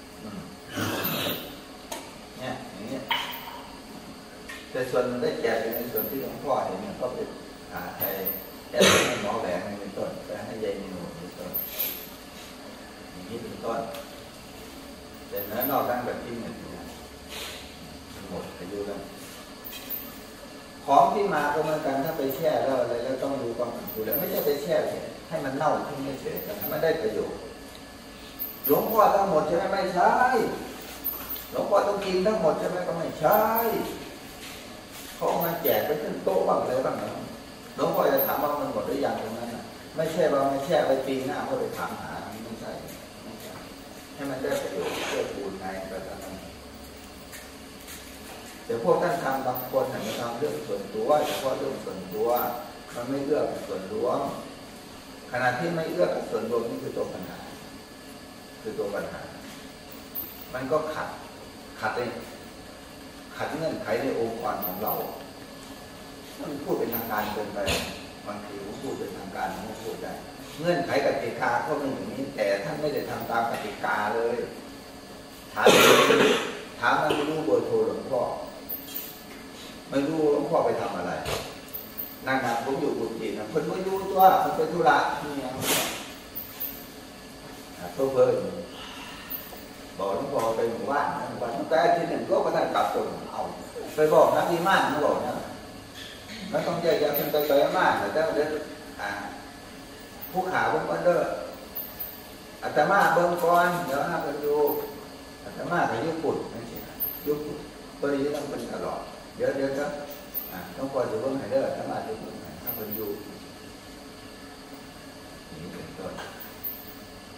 เนี่ยอย่างนี้แต่ส่วนมันได้แจกในส่วนที่หลวงพ่อเห็นมันก็เป็นหาใครแจกให้หมอแหวนเป็นต้นไปให้ยายมีหนูเป็นต้นอย่างนี้เป็นต้นแต่เนื้อนอกนั้นแบบที่หนึ่งหมดอายุแล้วของที่มาก็เหมือนกันถ้าไปแช่แล้วอะไรแล้วต้องดูความผิดแล้วไม่ใช่ไปแช่ให้มันเน่าทิ้งเฉยๆแต่ไม่ได้ประโยชน์หลวงพ่อทั้งหมดใช่ไหมไม่ใช่หลวงพ่อต้องกินทั้งหมดใช่ไหมก็ไม่ใช่เขาเอามาแจกไปขึ้นโต๊ะบ้างอะไรบ้างนะหลวงพ่อจะถามว่ามันหมดหรือยังตรงนั้นนะไม่ใช่ว่าไม่แช่ไปปีหน้าเขาไปถามหาไม่ใช่ไม่ใช่ให้มันได้ประโยชน์เพื่อปูนไงแบบนั้นแต่พวกท่านทำบางคนเนี่ยมาทำเรื่องส่วนตัวเฉพาะเรื่องส่วนตัวมันไม่เอื้อกับส่วนรวมขณะที่ไม่เอื้อกับส่วนรวมนี่คือตัวปัญหาคือตัวปัญหามันก็ขัดขัดเองขัดเงื่อนไขในองค์กรของเรามันพูดเป็นทางการเกินไปบางทีผมพูดเป็นทางการไม่พูดได้เงื่อนไขกติกาเขาเป็นอย่างนี้แต่ท่านไม่ได้ทำตามกติกาเลยถามถามมันไม่รู้เบอร์โทรหลวงพ่อไม่รู้หลวงพ่อไปทำอะไรนั่งนับผมอยู่กุฏินะคนไม่รู้ตัวมันเป็นธุระนี่เพื่อเพื่อบอกหลวงพ่อไปหมู่บ้านหมู่บ้านตั้งแต่ที่หนึ่งก็มาได้กลับตัวเอาไปบอกนักดีมากนะบอกนะมันต้องแยกแยะเป็นไปไปมากแต่เดี๋ยวผู้ข่าวพวกมันเด้ออาตมาเบิ้งก่อนเดี๋ยวห้าเป็นอยู่อาตมาไปญี่ปุ่นนั่นสิญี่ปุ่นตัวนี้ต้องเป็นตลอดเดี๋ยวเดี๋ยวจะต้องคอยดูเบิ้งให้เด้ออาตมาจะเบิ้งให้ห้าเป็นอยู่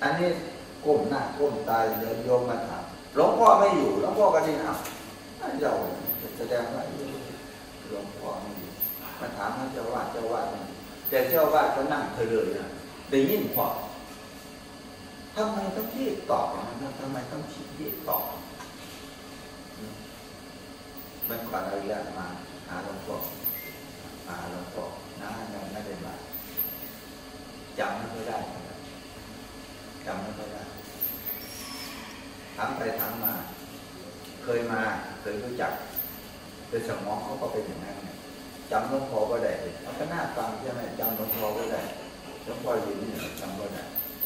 อันนี้ก้มหน้าก้มตาเดินโยมมาถามหลวงพ่อไม่อยู่หลวงพ่อก็ดีนะเจ้าแสดงว่าหลวงพ่อไม่อยู่มาถามว่าเจ้าวาดเจ้าวาดแต่เจ้าวาดก็นั่งเพลินนะได้ยินพอทำไมต้องที่ตอบนะทำไมต้องชี้ที่ตอบมันก่อนเราเรียนมาหาหลวงพ่อหาหลวงพ่อน้ายังไม่ได้มาจำไม่ได้จำไม่ได้ถามไปถามมาเคยมาเคยรู้จักโดยสมองเขาก็เป็นอย่างนั้นจำหลวงพ่อก็ได้เขาก็น่าฟังใช่ไหมจำหลวงพ่อก็ได้หลวงพ่ออยู่นี่จำก็ได้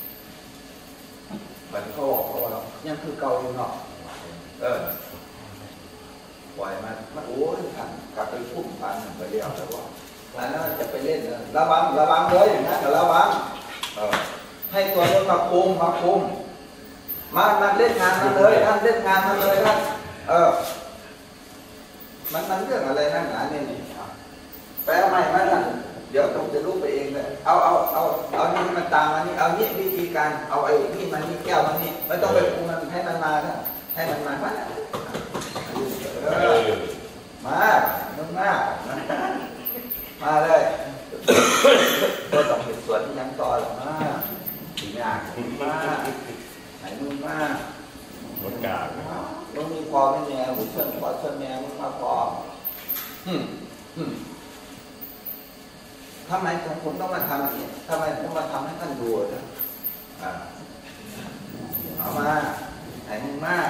บัดเขาบอกเขาว่ายังคือเก่าอยู่เนาะเออปล่อยมันมันโอ้ยท่านกลับไปพุ่มพันไปเรียกแต่ว่าแล้วน่าจะไปเล่นเลยระวังระวังเลยอย่างนั้นระวังเออให้ตัวนี้มาคุมมาคุมมามันเล่นงานมาเลยท่านเล่นงานมาเลยท่านเออมันมันเรื่องอะไรนั่นหนาเนี่ยแปลใหม่ไหมท่านเดี๋ยวต้องจะรู้ไปเองเลยเอาเอาเอาเอานี่มันตามมานี่เอานี่วิธีการเอาไอ้นี่มันนี่แก้วมันนี่ไม่ต้องไปปรุงมันให้มันมาท่านให้มันมามามามึงมามาเลยก็ต้องเป็นส่วนที่ยังต่อหรอกมาถึงอยากถึงมาไหนมึงมาหมดกาลมึงมีพอไม่แน่มึงเชื่อพอเชื่อแน่มึงมาพอทำไมผมผมต้องมาทำอย่างนี้ทำไมผมมาทำให้ท่านดูนะเอามาไหนมึงมา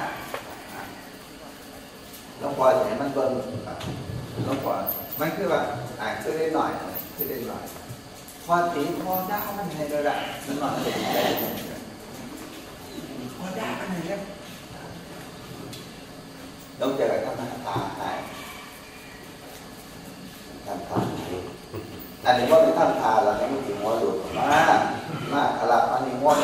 หลวงพ่อเห็นมันเบิ่งหลวงพ่อมันคือว่าอ่านคือได้หน่อยคือได้หน่อยพอตีพอได้มันให้เลยละมันหน่อยพอได้มันให้เลยต้องเจอกับท่านตาหายท่านตาอันนี้ว่าเป็นท่านตาแล้วนี่มันถึงหัวหลุดมามาขลับอันนี้ม้วน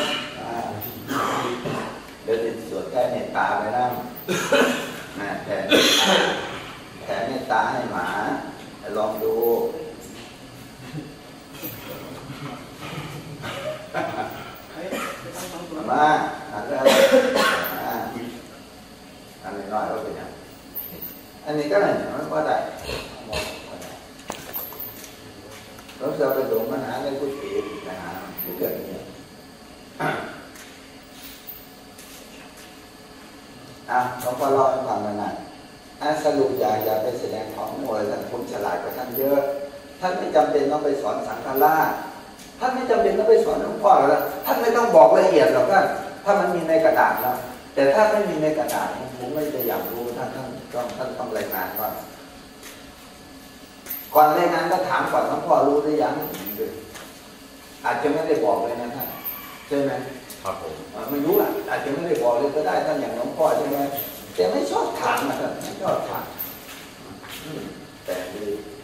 เดี๋ยวจะสวดแก้เมตตาไปนั่งแผ่แผ่เมตตาให้หมาลองดูมาอะไรอันนี้น้อยก็เป็นอย่างอันนี้ก็อะไรมันก็ได้เราจะไปดูปัญหาในกุฏิปัญหาที่เกิดเนี่ยอ่ะเราก็เล่าให้ฟังนานๆสรุปอย่าอย่าไปแสดงของมวยท่านคุณฉลาดกว่าท่านเยอะท่านไม่จำเป็นต้องไปสอนสังฆราชท่านไม่จำเป็นต้องไปสอนหลวงพ่อแล้วท่านไม่ต้องบอกละเอียดหรอกท่านถ้ามันมีในกระดาษแล้วแต่ถ้าไม่มีในกระดาษผมไม่ได้อยากรู้ท่านท่านต้องท่านต้องรายงานว่าก่อนรายงานก็ถามก่อนหลวงพ่อรู้หรือยังอาจจะไม่ได้บอกเลยนะท่านใช่ไหมครับผมไม่รู้อ่ะอาจจะไม่ได้บอกเลยก็ได้ท่านอย่างหลวงพ่อใช่ไหมแต่ไม่ชอบถามนะท่านไม่ชอบถามแต่ดี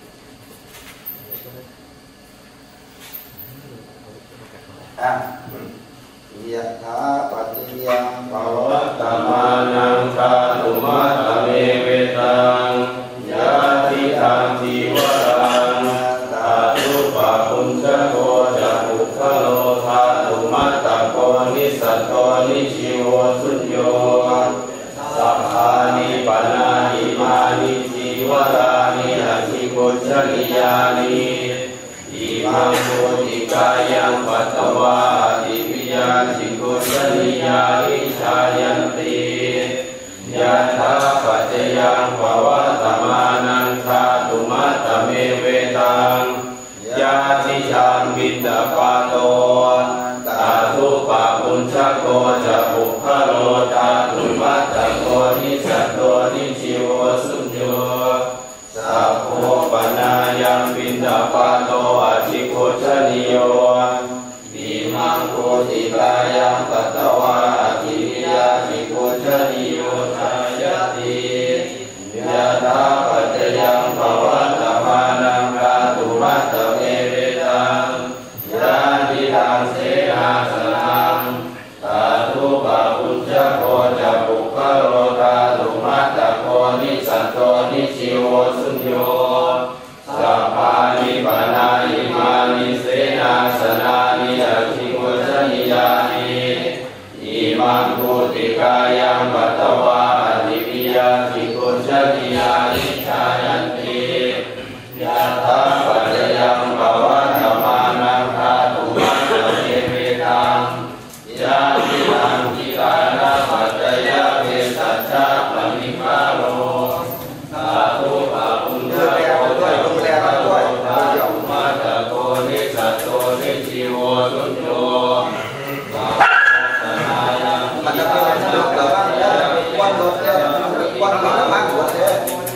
อ่ะยะถาปฏิยังภวัตตมานังคาตุมัตตเมเวตังยะติทางทีวรังตาตุปะปุญจโกจะปุคโลธาตุมัตตโกนิสัตโตนิชิโวสุญโยสัพพานิปนาอิมานิจีวรานิอธิโกชนิยานิอิมังโมติกายังปัตตวาติปิยาจิโกชนิยาอิชายันติยะถาปัจจยังภวัตตมานังคาตุมัตตเมเวตังยาติชังบิดาปาโตตาทุปะปุญชโกจะปุคโลตาตุมัตตโกนิสัตโตนิชิโวสุญโยสัพโพปนายังบิดาปาโตอาชิโกชนิโยวิมังโกติกายังปัตตวาติวิยาชิโกชนิโยทายาติยะถาปัจจยังภวัตตมานังคาตุมัตตเมเวตังยะติทางเสนาสนังตาตุปะปุญจโกจะปุคโลธาตุมัตตโกนิสัตโตนิชิโวสุญโยสัพพานิปนาอิมานิเสนาสนานิอธิโกชนิยานิโวสุโจมันจะเป็นเรื่องแต่ว่าวันรถเนี่ยวันรถน้ำมันหมดเลย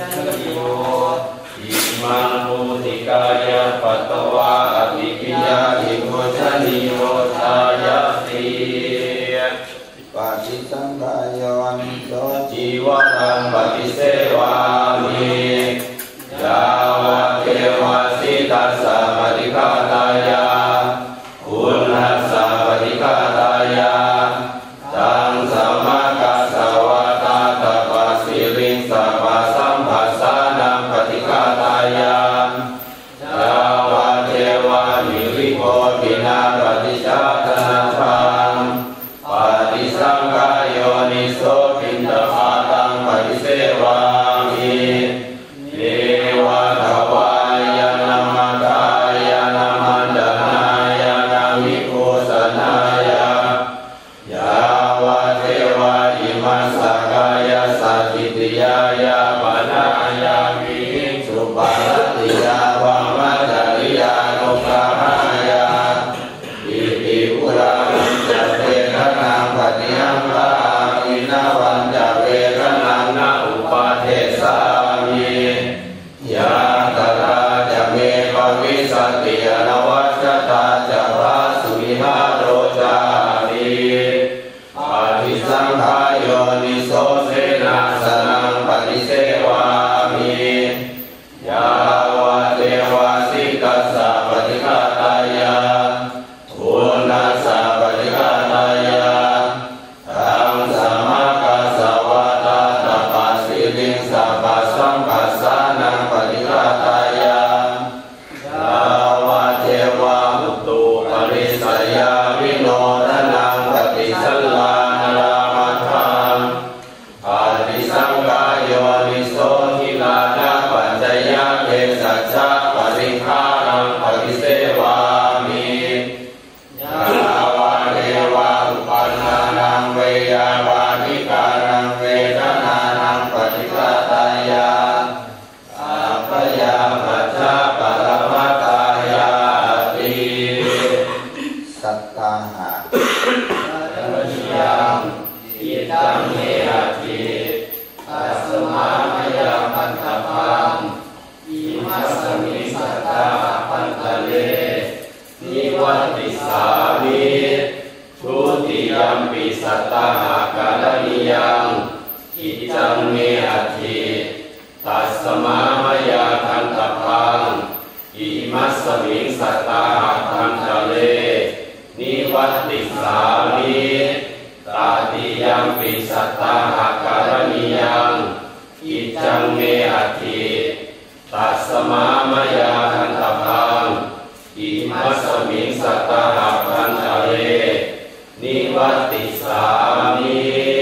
อิมังมุติกายะปัตตวะอภิปิยะอิโมชนิโยทายาติปฏิสังขายวันโสจีวรังปฏิเสวามิยาวะเทวะสิตัสสะปฏิฆาตายาคุณัสสะปฏิฆาตายาตังสัมมากัสสวะตาตปัสสิริงสัพพะสัมภัสสานังปฏิฆาตายายาวะเทวะนิริโภตินาปฏิชาตนาทังปฏิสังขายโยนิโสปินดาภาตังปฏิเสวามิเอวะทวายานามาตายานามันดานายานามิโกสนายายาวะเทวะอิมัสสะกายะสัจจิติยายาปนายามิสุปาติยาวัมมัจจริยานุภาหายาอิติปุรามิจัตเตระนังปฏิยัมภามินาวันจะเวระนังนาอุปาเทสามิยาตราจะเมปวิสัตติยนวัชตาจะพระสุวิหารโรจาริปฏิสังขายโยนิโสเสนาสนังปฏิเสวามิยาวะเทวะสิกัสสะปฏิฆาตายาทุนัสสะปฏิฆาตายาตังสัมมากัสสวะตาตปัสสิริงสัพพะสัมภัสสานังปฏิฆาตายายาวะเทวะมุตตุปริสยาวิโนทนังปฏิสัลลานรามัทธังปฏิสังขายโยนิโสทิลานะปัจจยะเทสัจจะปริฆานังปฏิเสวามิยาวะเทวะอุปันนานังเวยาวานิกานังเวทนานังปฏิฆาตายาอัปปยาปัจจาปรมัตตายาติสัตตาหะยังอิตังเมหัตถิตัสมามยาปันตพังอิมัสสมิสัตตาปันตะเลนิวัตติสามิทุติยัมปิสัตตาหะกาลนิยังอิตังเมหัตถิตัสมามยาปันตพังอิมัสสมิสัตตาหะปันตะเลนิวัตติสามิตาติยัมปิสัตตาหะกาลนิยังอิจังเมหัตถิตัสมามยาคันตพังอิมัสสมิงสัตตาหะคันตะเลนิวัตติสามิ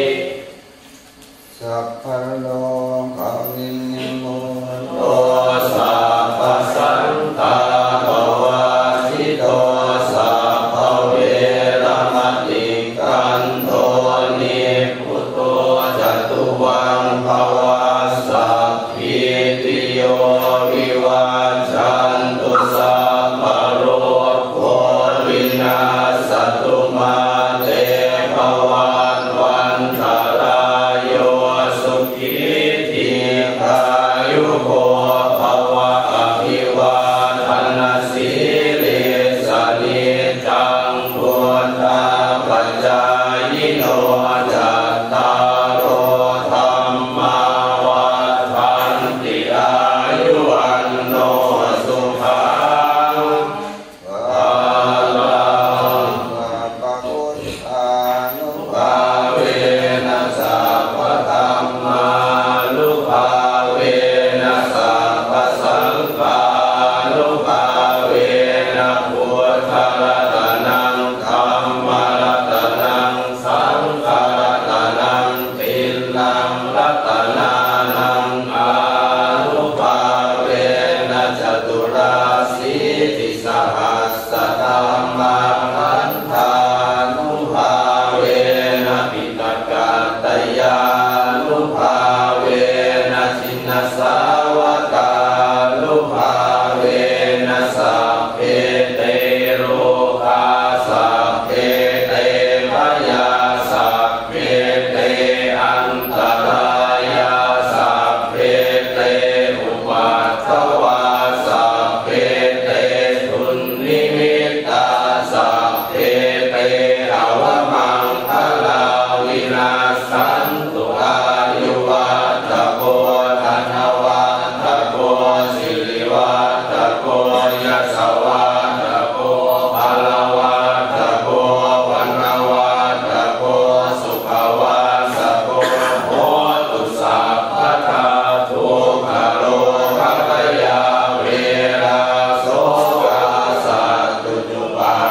สัพพะโลกาวินิโมโตสัพพสันตาภวาสิโตสัพพเวรมติกันโทนิพุตโตจตุวังภวาสัพพิติโยวิวัชชันตุสัพพโรโควินาสตุมาเตภ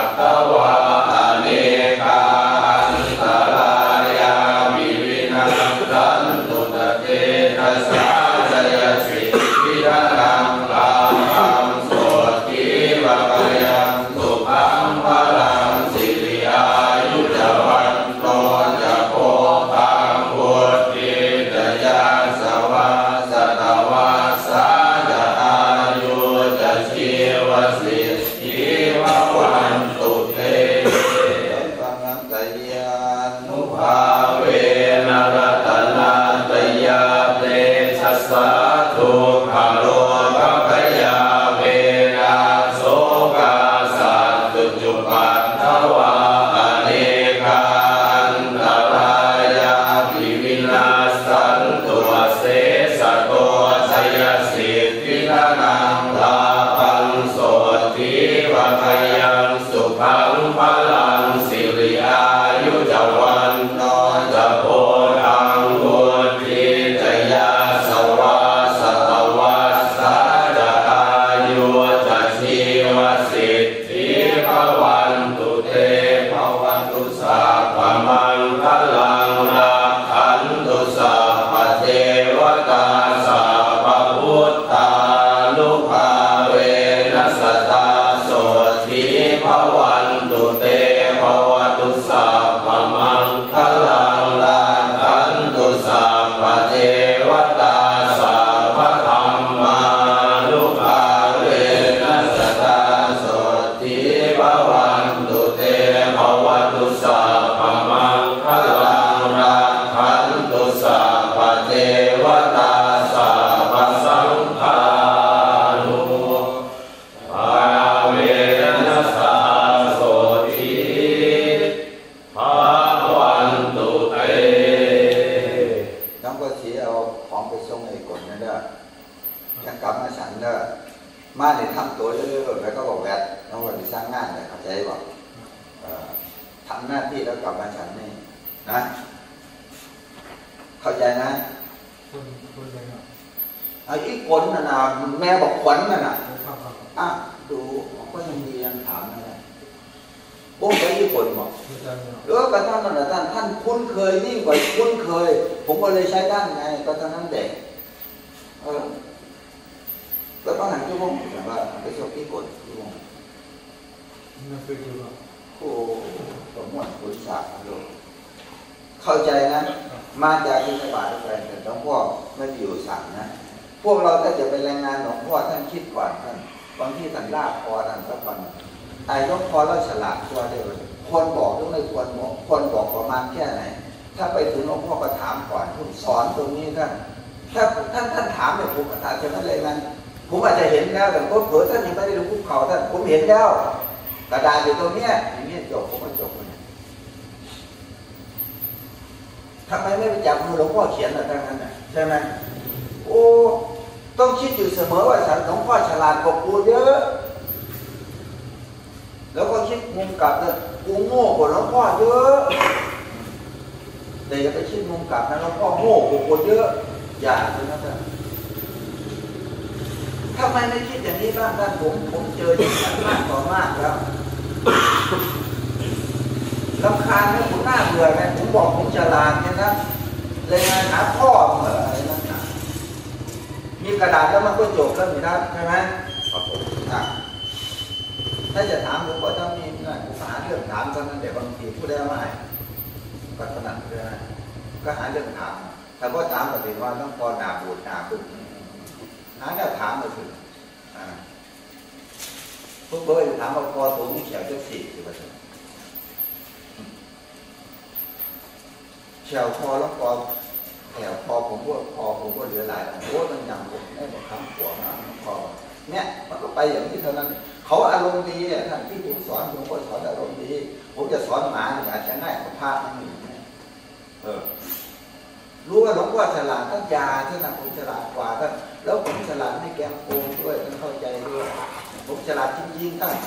ตวะอเนกาอันตรายาวิวินาสันตุตเตทัสสะจยสิวิรังลาภังโสติวะกยังสุขังพลังสิริอายุจวันโตจะโพธังพุทธิตยาสวะสตวะสาจะอายุจะชีวสิทธิวะวันตุเตปังนันตยานุภาเวนรัตนาตยาเตชัสสะทุกขโลกพยาเวนะโสกาสัตตุจุปัฏฐวะอเนกาอันตรายาวิวินาสันตุเสสะโตชยสิทธินังลาภังโสติวะกยังสุขังพลังสิริอายุจวันโนจะโพธังพุทธิตยาสวะสตวะสาจะอายุจะชีวสิทธิภวันตุเตภวันตุสัพพมังคลังราคันตุสัพพเทวตาสัพพพุทธานุภาเวนัสตาโสติภวันตุเตภวตุสัพพมังคลังราคันตุสัพพเทวตาสัพพธัมมานุภาเวนัสตาโสติภวันตุเตภวตุสัพพมังคลังราคันตุสัพพเทวตาสัพพสังฆานุภาเวนัสตาโสติภวันตุเตน้องก็ชี้เอาของไปส่งไอ้คนนั่นเด้อยังกลับมาฉันเด้อมาเนี่ยทำตัวเรื่อยๆแล้วก็บอกแวดน้องว่าไปสร้างงานเลยเข้าใจบอกทำหน้าที่แล้วกลับมาฉันนี่นะเข้าใจนะไอ้อีกคนน่ะนะแม่บอกขวัญน่ะนะอ่ะดูก็ยังดียังถามอะไรโอ้ไปญี่ปุ่นบอกเออก็ท่านนั่นแหละท่านท่านคุ้นเคยยิ่งกว่าคุ้นเคยผมก็เลยใช้ท่านไงก็ท่านนั้นเด็กเออแล้วก็หันที่วงแต่ว่าไปชอบญี่ปุ่นที่วงโอ้สมมติคุณศาสตร์ลูกเข้าใจนะมาจากอินทบาทอะไรแต่หลวงพ่อไม่อยู่สั่งนะพวกเราถ้าจะไปแรงงานหลวงพ่อท่านคิดก่อนท่านบางที่ท่านลาพอท่านสักวันไอ้หลวงพ่อเราฉลาดตัวเดียวควรบอกหรือไม่ควรบอกควรบอกประมาณแค่ไหนถ้าไปถึงหลวงพ่อก็ถามก่อนผมสอนตรงนี้ท่านถ้าท่านท่านถามเนี่ยผมอาจจะไม่เลยนั้นผมอาจจะเห็นแล้วแต่ก็เผลอท่านยังไม่ได้รู้ภูเขาท่านผมเห็นแล้วกระดาษอยู่ตรงเนี้ยอย่างนี้จบผมก็จบเลยทำไมไม่ไปจับมือหลวงพ่อเขียนอะไรทั้งนั้นใช่ไหมโอ้ต้องคิดอยู่เสมอว่าฉันหลวงพ่อฉลาดกว่ากูเยอะแล้วก็คิดมุมกลับเลยกูโง่กว่าหลวงพ่อเยอะแต่อย่าไปคิดมุมกลับนะหลวงพ่อโง่กว่ากูเยอะอย่าเลยนะท่านทำไมไม่คิดอย่างนี้บ้างท่านผมผมเจออย่างนั้นมากต่อมากแล้วรำคาญนะผมหน้าเบื่อไงผมบอกผมฉลาดเนี่ยนะเลยงานหาพ่อเหมือนอะไรนั่นนะมีกระดาษแล้วมันก็จบแล้วนี่นะใช่ไหมครับผมอ่ะถ้าจะถามผมก็ต้องมีนะผมหาเรื่องถามเท่านั้นแต่บางทีพูดได้ไม่ก็ถนัดเลยนะก็หาเรื่องถามแต่ก็ถามปฏิวัติต้องพอหนาบูดหนาบุญหาแนวถามมาถึงอ่าพวกเบอร์ถามว่าพอสูงเขียวจะสี่สิบเปอร์เซ็นต์เขียวพอแล้วพอแถวพอผมก็พอผมก็เหลือหลายโอ้มันยังผมไม่บอกคำหัวมาพอเนี่ยมันก็ไปอย่างนี้เท่านั้นเขาอารมณ์ดีอ่ะท่านที่ผมสอนผมก็สอนอารมณ์ดีผมจะสอนหมาอาจจะง่ายกว่าภาพนั่นเองเออรู้ว่าหลวงพ่อฉลาดท่านยาท่านนะผมฉลาดกว่าท่านแล้วผมฉลาดไม่แกงโกงด้วยท่านเข้าใจด้วยผมฉลาดจริงๆท่าน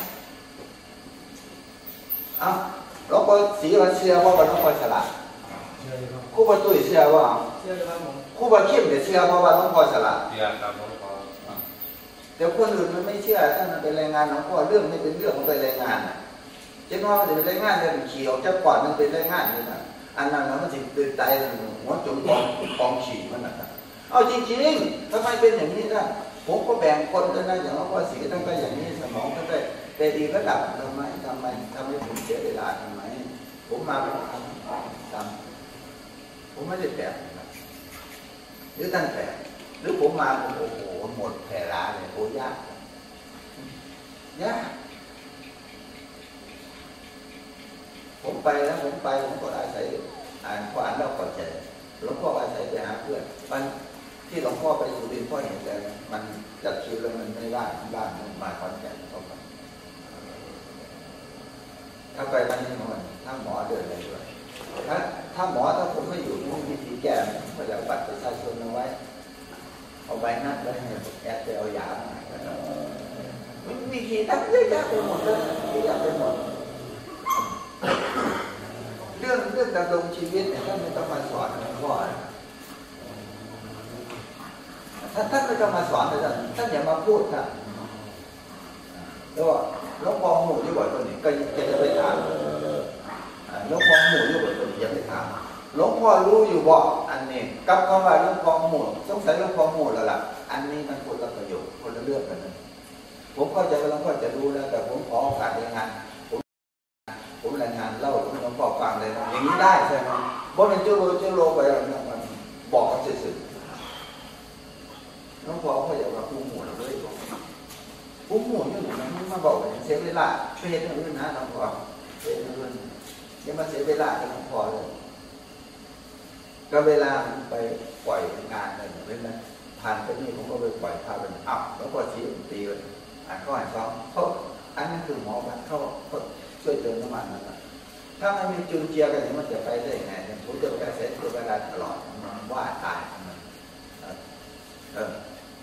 เอ้าหลวงพ่อศรีวันเชื่อว่าหลวงพ่อฉลาดครูบาตุ้ยเชื่อว่าครูบาเข้มแต่เชื่อเพราะว่าหลวงพ่อฉลาดเชื่อครับหลวงพ่อแต่คนอื่นมันไม่เชื่อท่านมันเป็นรายงานหลวงพ่อเรื่องไม่เป็นเรื่องมันเป็นรายงานเจ้าว่าจะเป็นแรงงานเนี่ยขี่ออกจากก่อนมันเป็นแรงงานนี่นะอันนั้นนะมันสิตื่นใจหัวจุกกองกองขี่มันนะเอาจริงๆทำไมเป็นอย่างนี้นะผมก็แบ่งคนด้วยนะอย่างว่าสีตั้งแต่อย่างนี้สมองก็ได้แต่ดีระดับทำไมทำไมทำให้ผมเสียเวลาทำไมผมมาเป็นทำตามผมไม่ได้แบ่งหรือตั้งแต่หรือผมมาผมโอ้โหหมดแผลร้าเลยโอ้ยากยากผมไปแล้วผมไปผมก็อาศัยอ่านข้ออ่านเล่าก่อนใจหลวงพ่ออาศัยไปหาเพื่อนมันที่หลวงพ่อไปสุรินทร์พ่อเห็นแต่มันจัดคิวแล้วมันไม่ว่างบ้านมันมาขอนแก่นเขาไปถ้าไปวันนี้มันถ้าหมอเดินอะไรด้วยถ้าถ้าหมอถ้าผมไม่อยู่มีวิธีแก้ก็จะบัตรประชาชนเอาไว้เอาใบนัดไว้ให้แอดไปเอายามาวิธีตั้งเยอะแยะไปหมดเลยเยอะแยะไปหมดเรื่องเรื่องดำรงชีวิตเนี่ยท่านไม่ต้องมาสอนหลวงพ่อท่านท่านไม่ต้องมาสอนเลยท่านท่านอย่ามาพูดค่ะแล้วหลวงพ่อหมู่ที่บ่อยตัวนี้ก็จะไปถามหลวงพ่อหมู่ที่บ่อยตัวนี้อย่าไปถามหลวงพ่อรู้อยู่บ่อันนี้กับคำว่าหลวงพ่อหมู่สงสัยหลวงพ่อหมู่แล้วล่ะอันนี้มันคนละประโยชน์คนละเรื่องกันเลยผมเข้าใจว่าหลวงพ่อจะรู้แล้วแต่ผมขอโอกาสในงานผมผมรายงานเล่าให้หลวงพ่อฟังเลยอย่างนี้ได้ใช่ไหมเพราะมันเจ้าโลเจ้าโลไปแล้วเนี่ยมันบอกกันสื่อหลวงพ่อเขาอยากว่าผู้หมู่เราเลยผู้หมู่เนี่ยหนูมันมาบอกว่าเสียเวลาไปเห็นเรื่องนะหลวงพ่อเสียเรื่องยังมาเสียเวลากับหลวงพ่อเลยก็เวลาไปปล่อยงานอะไรแบบนี้นะผ่านไปนี่ผมก็ไปปล่อยพาไปอ้าวหลวงพ่อชี้ผมตีเลยอ่านข้ออ่านซ้อมเขาอันนั้นคือหมอวัดเขาช่วยเติมน้ำมันนะถ้าไม่มีจุนเจียกันอย่างมันจะไปได้ยังไงเนี่ยผมจะไปเสร็จเวลาตลอดมันว่าตายมันเออ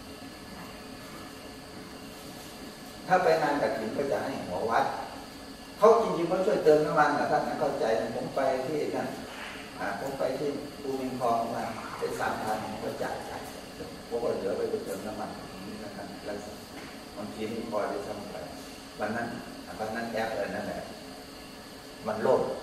ถ้าไปงานกฐินก็จะให้หมอวัดเขาจริงๆเขาช่วยเติมน้ำมันนะท่านเข้าใจผมไปที่นั่นผมไปที่ภูมิคลองมาเป็นสามพันผมก็จ่ายจ่ายผมก็เหลือไปเติมน้ำมันนี่นะครับแล้วบางทีนี่พอได้ทำไปวันนั้นวันนั้นแอปอะไรนั่นแหละมันโลด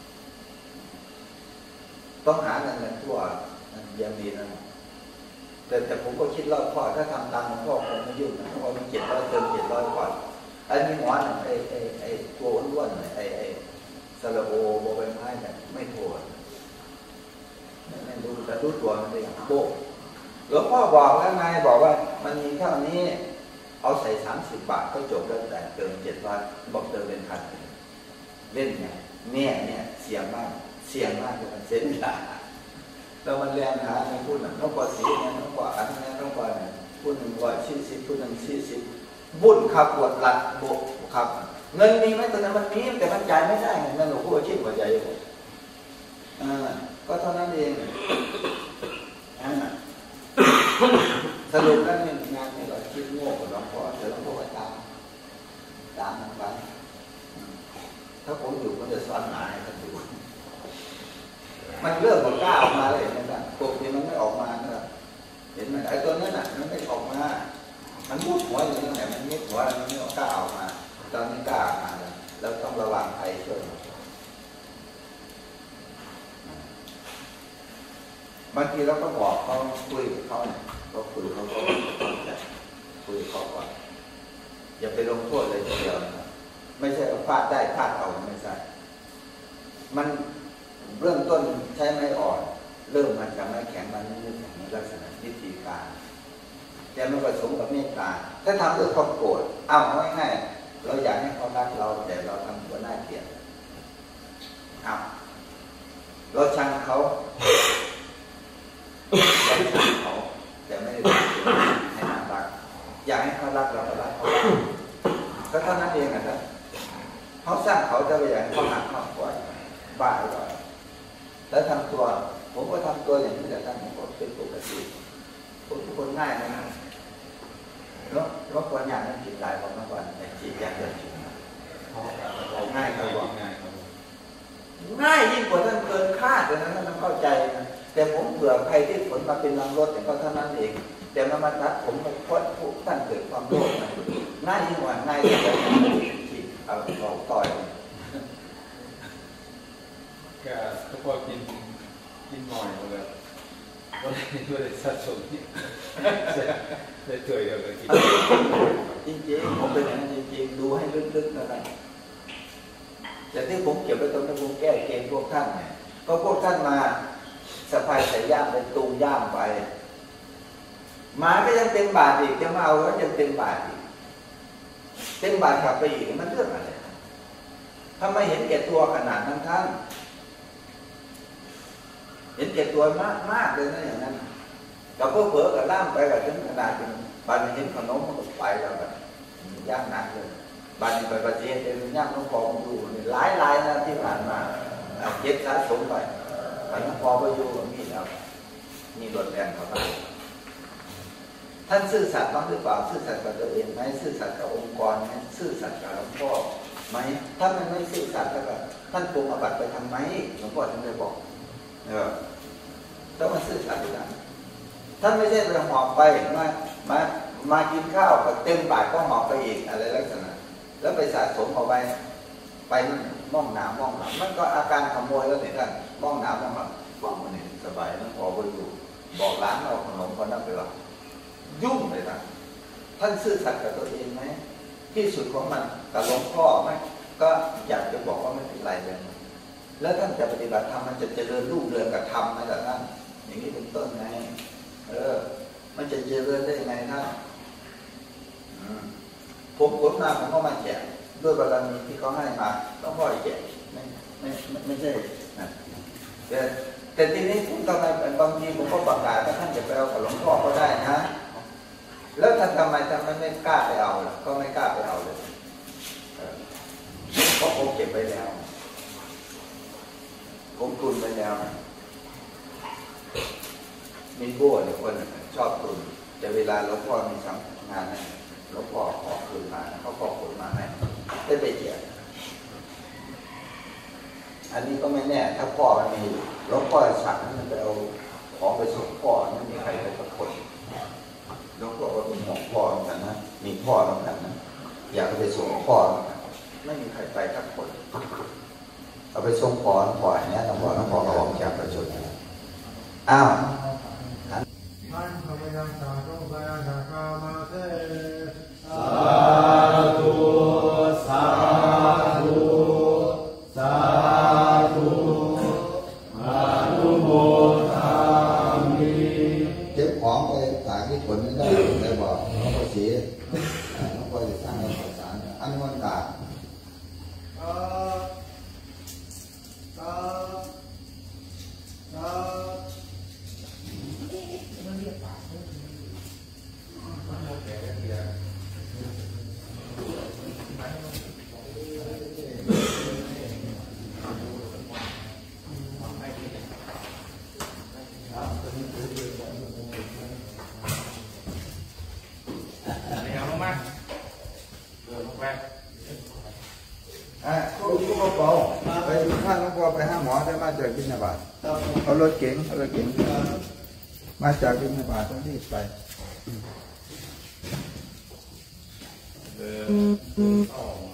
ต้องหาเงินเงินทั่วยังดีนะแต่แต่ผมก็คิดรอบข้อถ้าทำตามหลวงพ่อคงไม่ยุ่งนะเพราะว่ามันเจ็ดร้อยเติมเจ็ดร้อยก่อนไอ้นี่หมอนไอ้ไอ้ไอ้ตัวอ้วนๆไอ้ไอ้ซาลาโบโบใบไม้เนี่ยไม่โทษไม่รู้แต่รู้ตัวมันเลยโบหลวงพ่อบอกแล้วไงบอกว่ามันมีเท่านี้เอาใส่สามสิบบาทก็จบแล้วแต่เติมเจ็ดร้อยบอกเติมเป็นพันเล่นไงเนี่ยเนี่ยเสี่ยงมากเสี่ยงมากเลยมันเสียเวลาเรามันเรียนหาในพูดหนึ่งต้องกว่าสีเนี่ยต้องกว่าอันนี้ต้องกว่าเนี่ยพูดหนึ่งว่าสี่สิบพูดหนึ่งสี่สิบบุญขับปวดหลัดโบกขับเงินมีไหมตอนนั้นมันมีแต่มันจ่ายไม่ได้เงินหลวงพ่อคิดหัวใจเลยอ่าก็เท่านั้นเองอ่าสรุปแล้วเนี่ยงานเนี่ยเราคิดโง่กับหลวงพ่อเดี๋ยวหลวงพ่อตามตามมันไปถ้าผมอยู่ผมจะสอนหมายให้ท่านดูมันเริ่มมันกล้าออกมาเลยนะครับปกติมันไม่ออกมานะครับเห็นไหมไอ้ตัวนั้นน่ะมันไม่ออกมามันมุดหัวอยู่ตรงไหนมันมุดหัวมันไม่กล้าออกมาตอนนี้กล้าออกมาแล้วเราต้องระวังใครช่วยบางทีเราก็บอกเขาคุยกับเขาเนี่ยเราคุยเขาก็คุยเขาก่อนอย่าไปลงโทษเลยทีเดียวนะไม่ใช่เอาฟาดได้ฟาดเอาไม่ใช่มันเริ่มต้นใช้ไม้อ่อนเริ่มมันจะไม่แข็งมันไม่แข็งในลักษณะวิธีการแต่มันผสมกับเมตตาถ้าทำด้วยความโกรธเอาง่ายๆเราอยากให้เขารักเราแต่เราทำตัวน่าเกลียดเอาเราชังเขาเราชังเขาแต่ไม่ได้ให้น่ารักอยากให้เขารักเราก็รักเขาก็เท่านั้นเองนะครับเขาสร้างเขาจะไปอย่างเขาหักเขาปล่อยบ้าหรือเปล่าแล้วทำตัวผมก็ทำตัวอย่างนี้แต่ท่านผมก็เป็นปกติคนทุกคนง่ายนะแล้วแล้วคนอย่างนั้นจิตใจของนักวันจิตอย่างเดียวจิตง่ายเขาบอกง่ายง่ายยิ่งกว่าท่านเกินคาดเลยนะท่านต้องเข้าใจนะแต่ผมเผื่อใครที่ผลมาเป็นรังรถแต่ก็เท่านั้นเองแต่มามาทัดผมมาพ้นผู้ท่านเกิดความโลภง่ายยิ่งกว่าง่ายยิ่งกว่าที่เอาเราต่อยพอกินกินหน่อยเลยก็เลยก็เลยสะสมนี่เลยเฉยๆเลยกินจริงๆผมเป็นอย่างนั้นจริงๆดูให้ลึกๆนะครับแต่ที่ผมเก็บไว้ตรงนี้ผมแก้เกมพวกท่านเนี่ยก็พวกท่านมาสะพายใส่ย่ามเป็นตูงย่ามไปหมาก็ยังเต็มบาทอีกจะมาเอาแล้วยังเต็มบาทอีกเต็มบาทกลับไปอีกมันเรื่องอะไรถ้าไม่เห็นแก่ตัวขนาดนั้นท่านเห็นแก่ตัวมากมากเลยนะอย่างนั้นกับพวกเผลอกับล่ามไปกับถึงขนาดเป็นบันเห็นขนมมันก็ไปแล้วแบบย่างหนักเลยบันไปประเทศเป็นย่างน้องพอมาอยู่หลายหลายนะที่ผ่านมาเจ็บสะสมไปบันน้องพอมาอยู่มีแล้วมีรถแรงเข้าไปท่านซื่อสัตย์บ้างหรือเปล่าซื่อสัตย์กับตัวเองไหมซื่อสัตย์กับองค์กรไหมซื่อสัตย์กับหลวงพ่อไหมถ้ามันไม่ซื่อสัตย์แล้วก็ท่านปรุงอาบัติไปทำไมหลวงพ่อท่านเลยบอกเออต้องมาซื่อสัตย์ด้วยกันท่านไม่ใช่ไปหอบไปมามามากินข้าวกับเต็มบาทก็หอบไปอีกอะไรลักษณะแล้วไปสะสมเอาไปไปนั่นมองหนามองหลังมันก็อาการขโมยแล้วเนี่ยท่านมองหนามองหลังมองมันนี่สบายนั่งพอไปอยู่บอกร้านเราขนมคนนั่งไปหรอยุ่งเลยนะท่านซื่อสัตย์กับตัวเองไหมที่สุดของมันกับหลวงพ่อไหมก็อยากจะบอกว่าไม่เป็นไรเลยแล้วท่านจะปฏิบัติธรรมมันจะเจริญรุ่งเรืองกับธรรมไหมล่ะท่านอย่างนี้เป็นต้นไงเออมันจะเจริญได้ยังไงท่านผมผลมาผมก็มาแจกด้วยบารมีที่เขาให้มาต้องพ่อแจกไม่ไม่ไม่ใช่นะแต่แต่ทีนี้ผมทำไมบางทีผมก็ประกาศว่าท่านจะไปเอากับหลวงพ่อก็ได้นะแล้วท่านทำไมท่านไม่ไม่กล้าไปเอาล่ะก็ไม่กล้าไปเอาเลยเพราะผมเก็บไว้แล้วผมตุนไว้แล้วมีโบ้เนี่ยคนชอบตุนแต่เวลาหลวงพ่อมีสัมงานนะหลวงพ่อขอคืนมาเขาขอคืนมาให้ได้ไปเจียอันนี้ก็ไม่แน่ถ้าพ่อมันมีหลวงพ่อสั่งให้มันไปเอาของไปส่งพ่อไม่มีใครไปสักคนหลวงพ่อก็เป็นห่วงพ่อเหมือนกันนะมีพ่อเหมือนกันนะอยากไปส่งพ่อไม่มีใครไปสักคนเอาไปส่งพ่อพ่ออย่างนี้หลวงพ่อหลวงพ่อก็ออกจากประชุมอ้าวท่านพระยังสาธุพระยังสาคามาเตสาธุสาธุสาธุอนุโมทามิเจ็บของไปตากที่ผลไม่ได้ได้บอกน้องพ่อเสียน้องพ่อจะสร้างให้ประสานอันนี้มันตากไปข้างหลวงพ่อไปห้าหมอได้มาจากบิณฑบาตเอารถเก๋งเอารถเก๋งมาจากบิณฑบาตต้องรีบไปเออ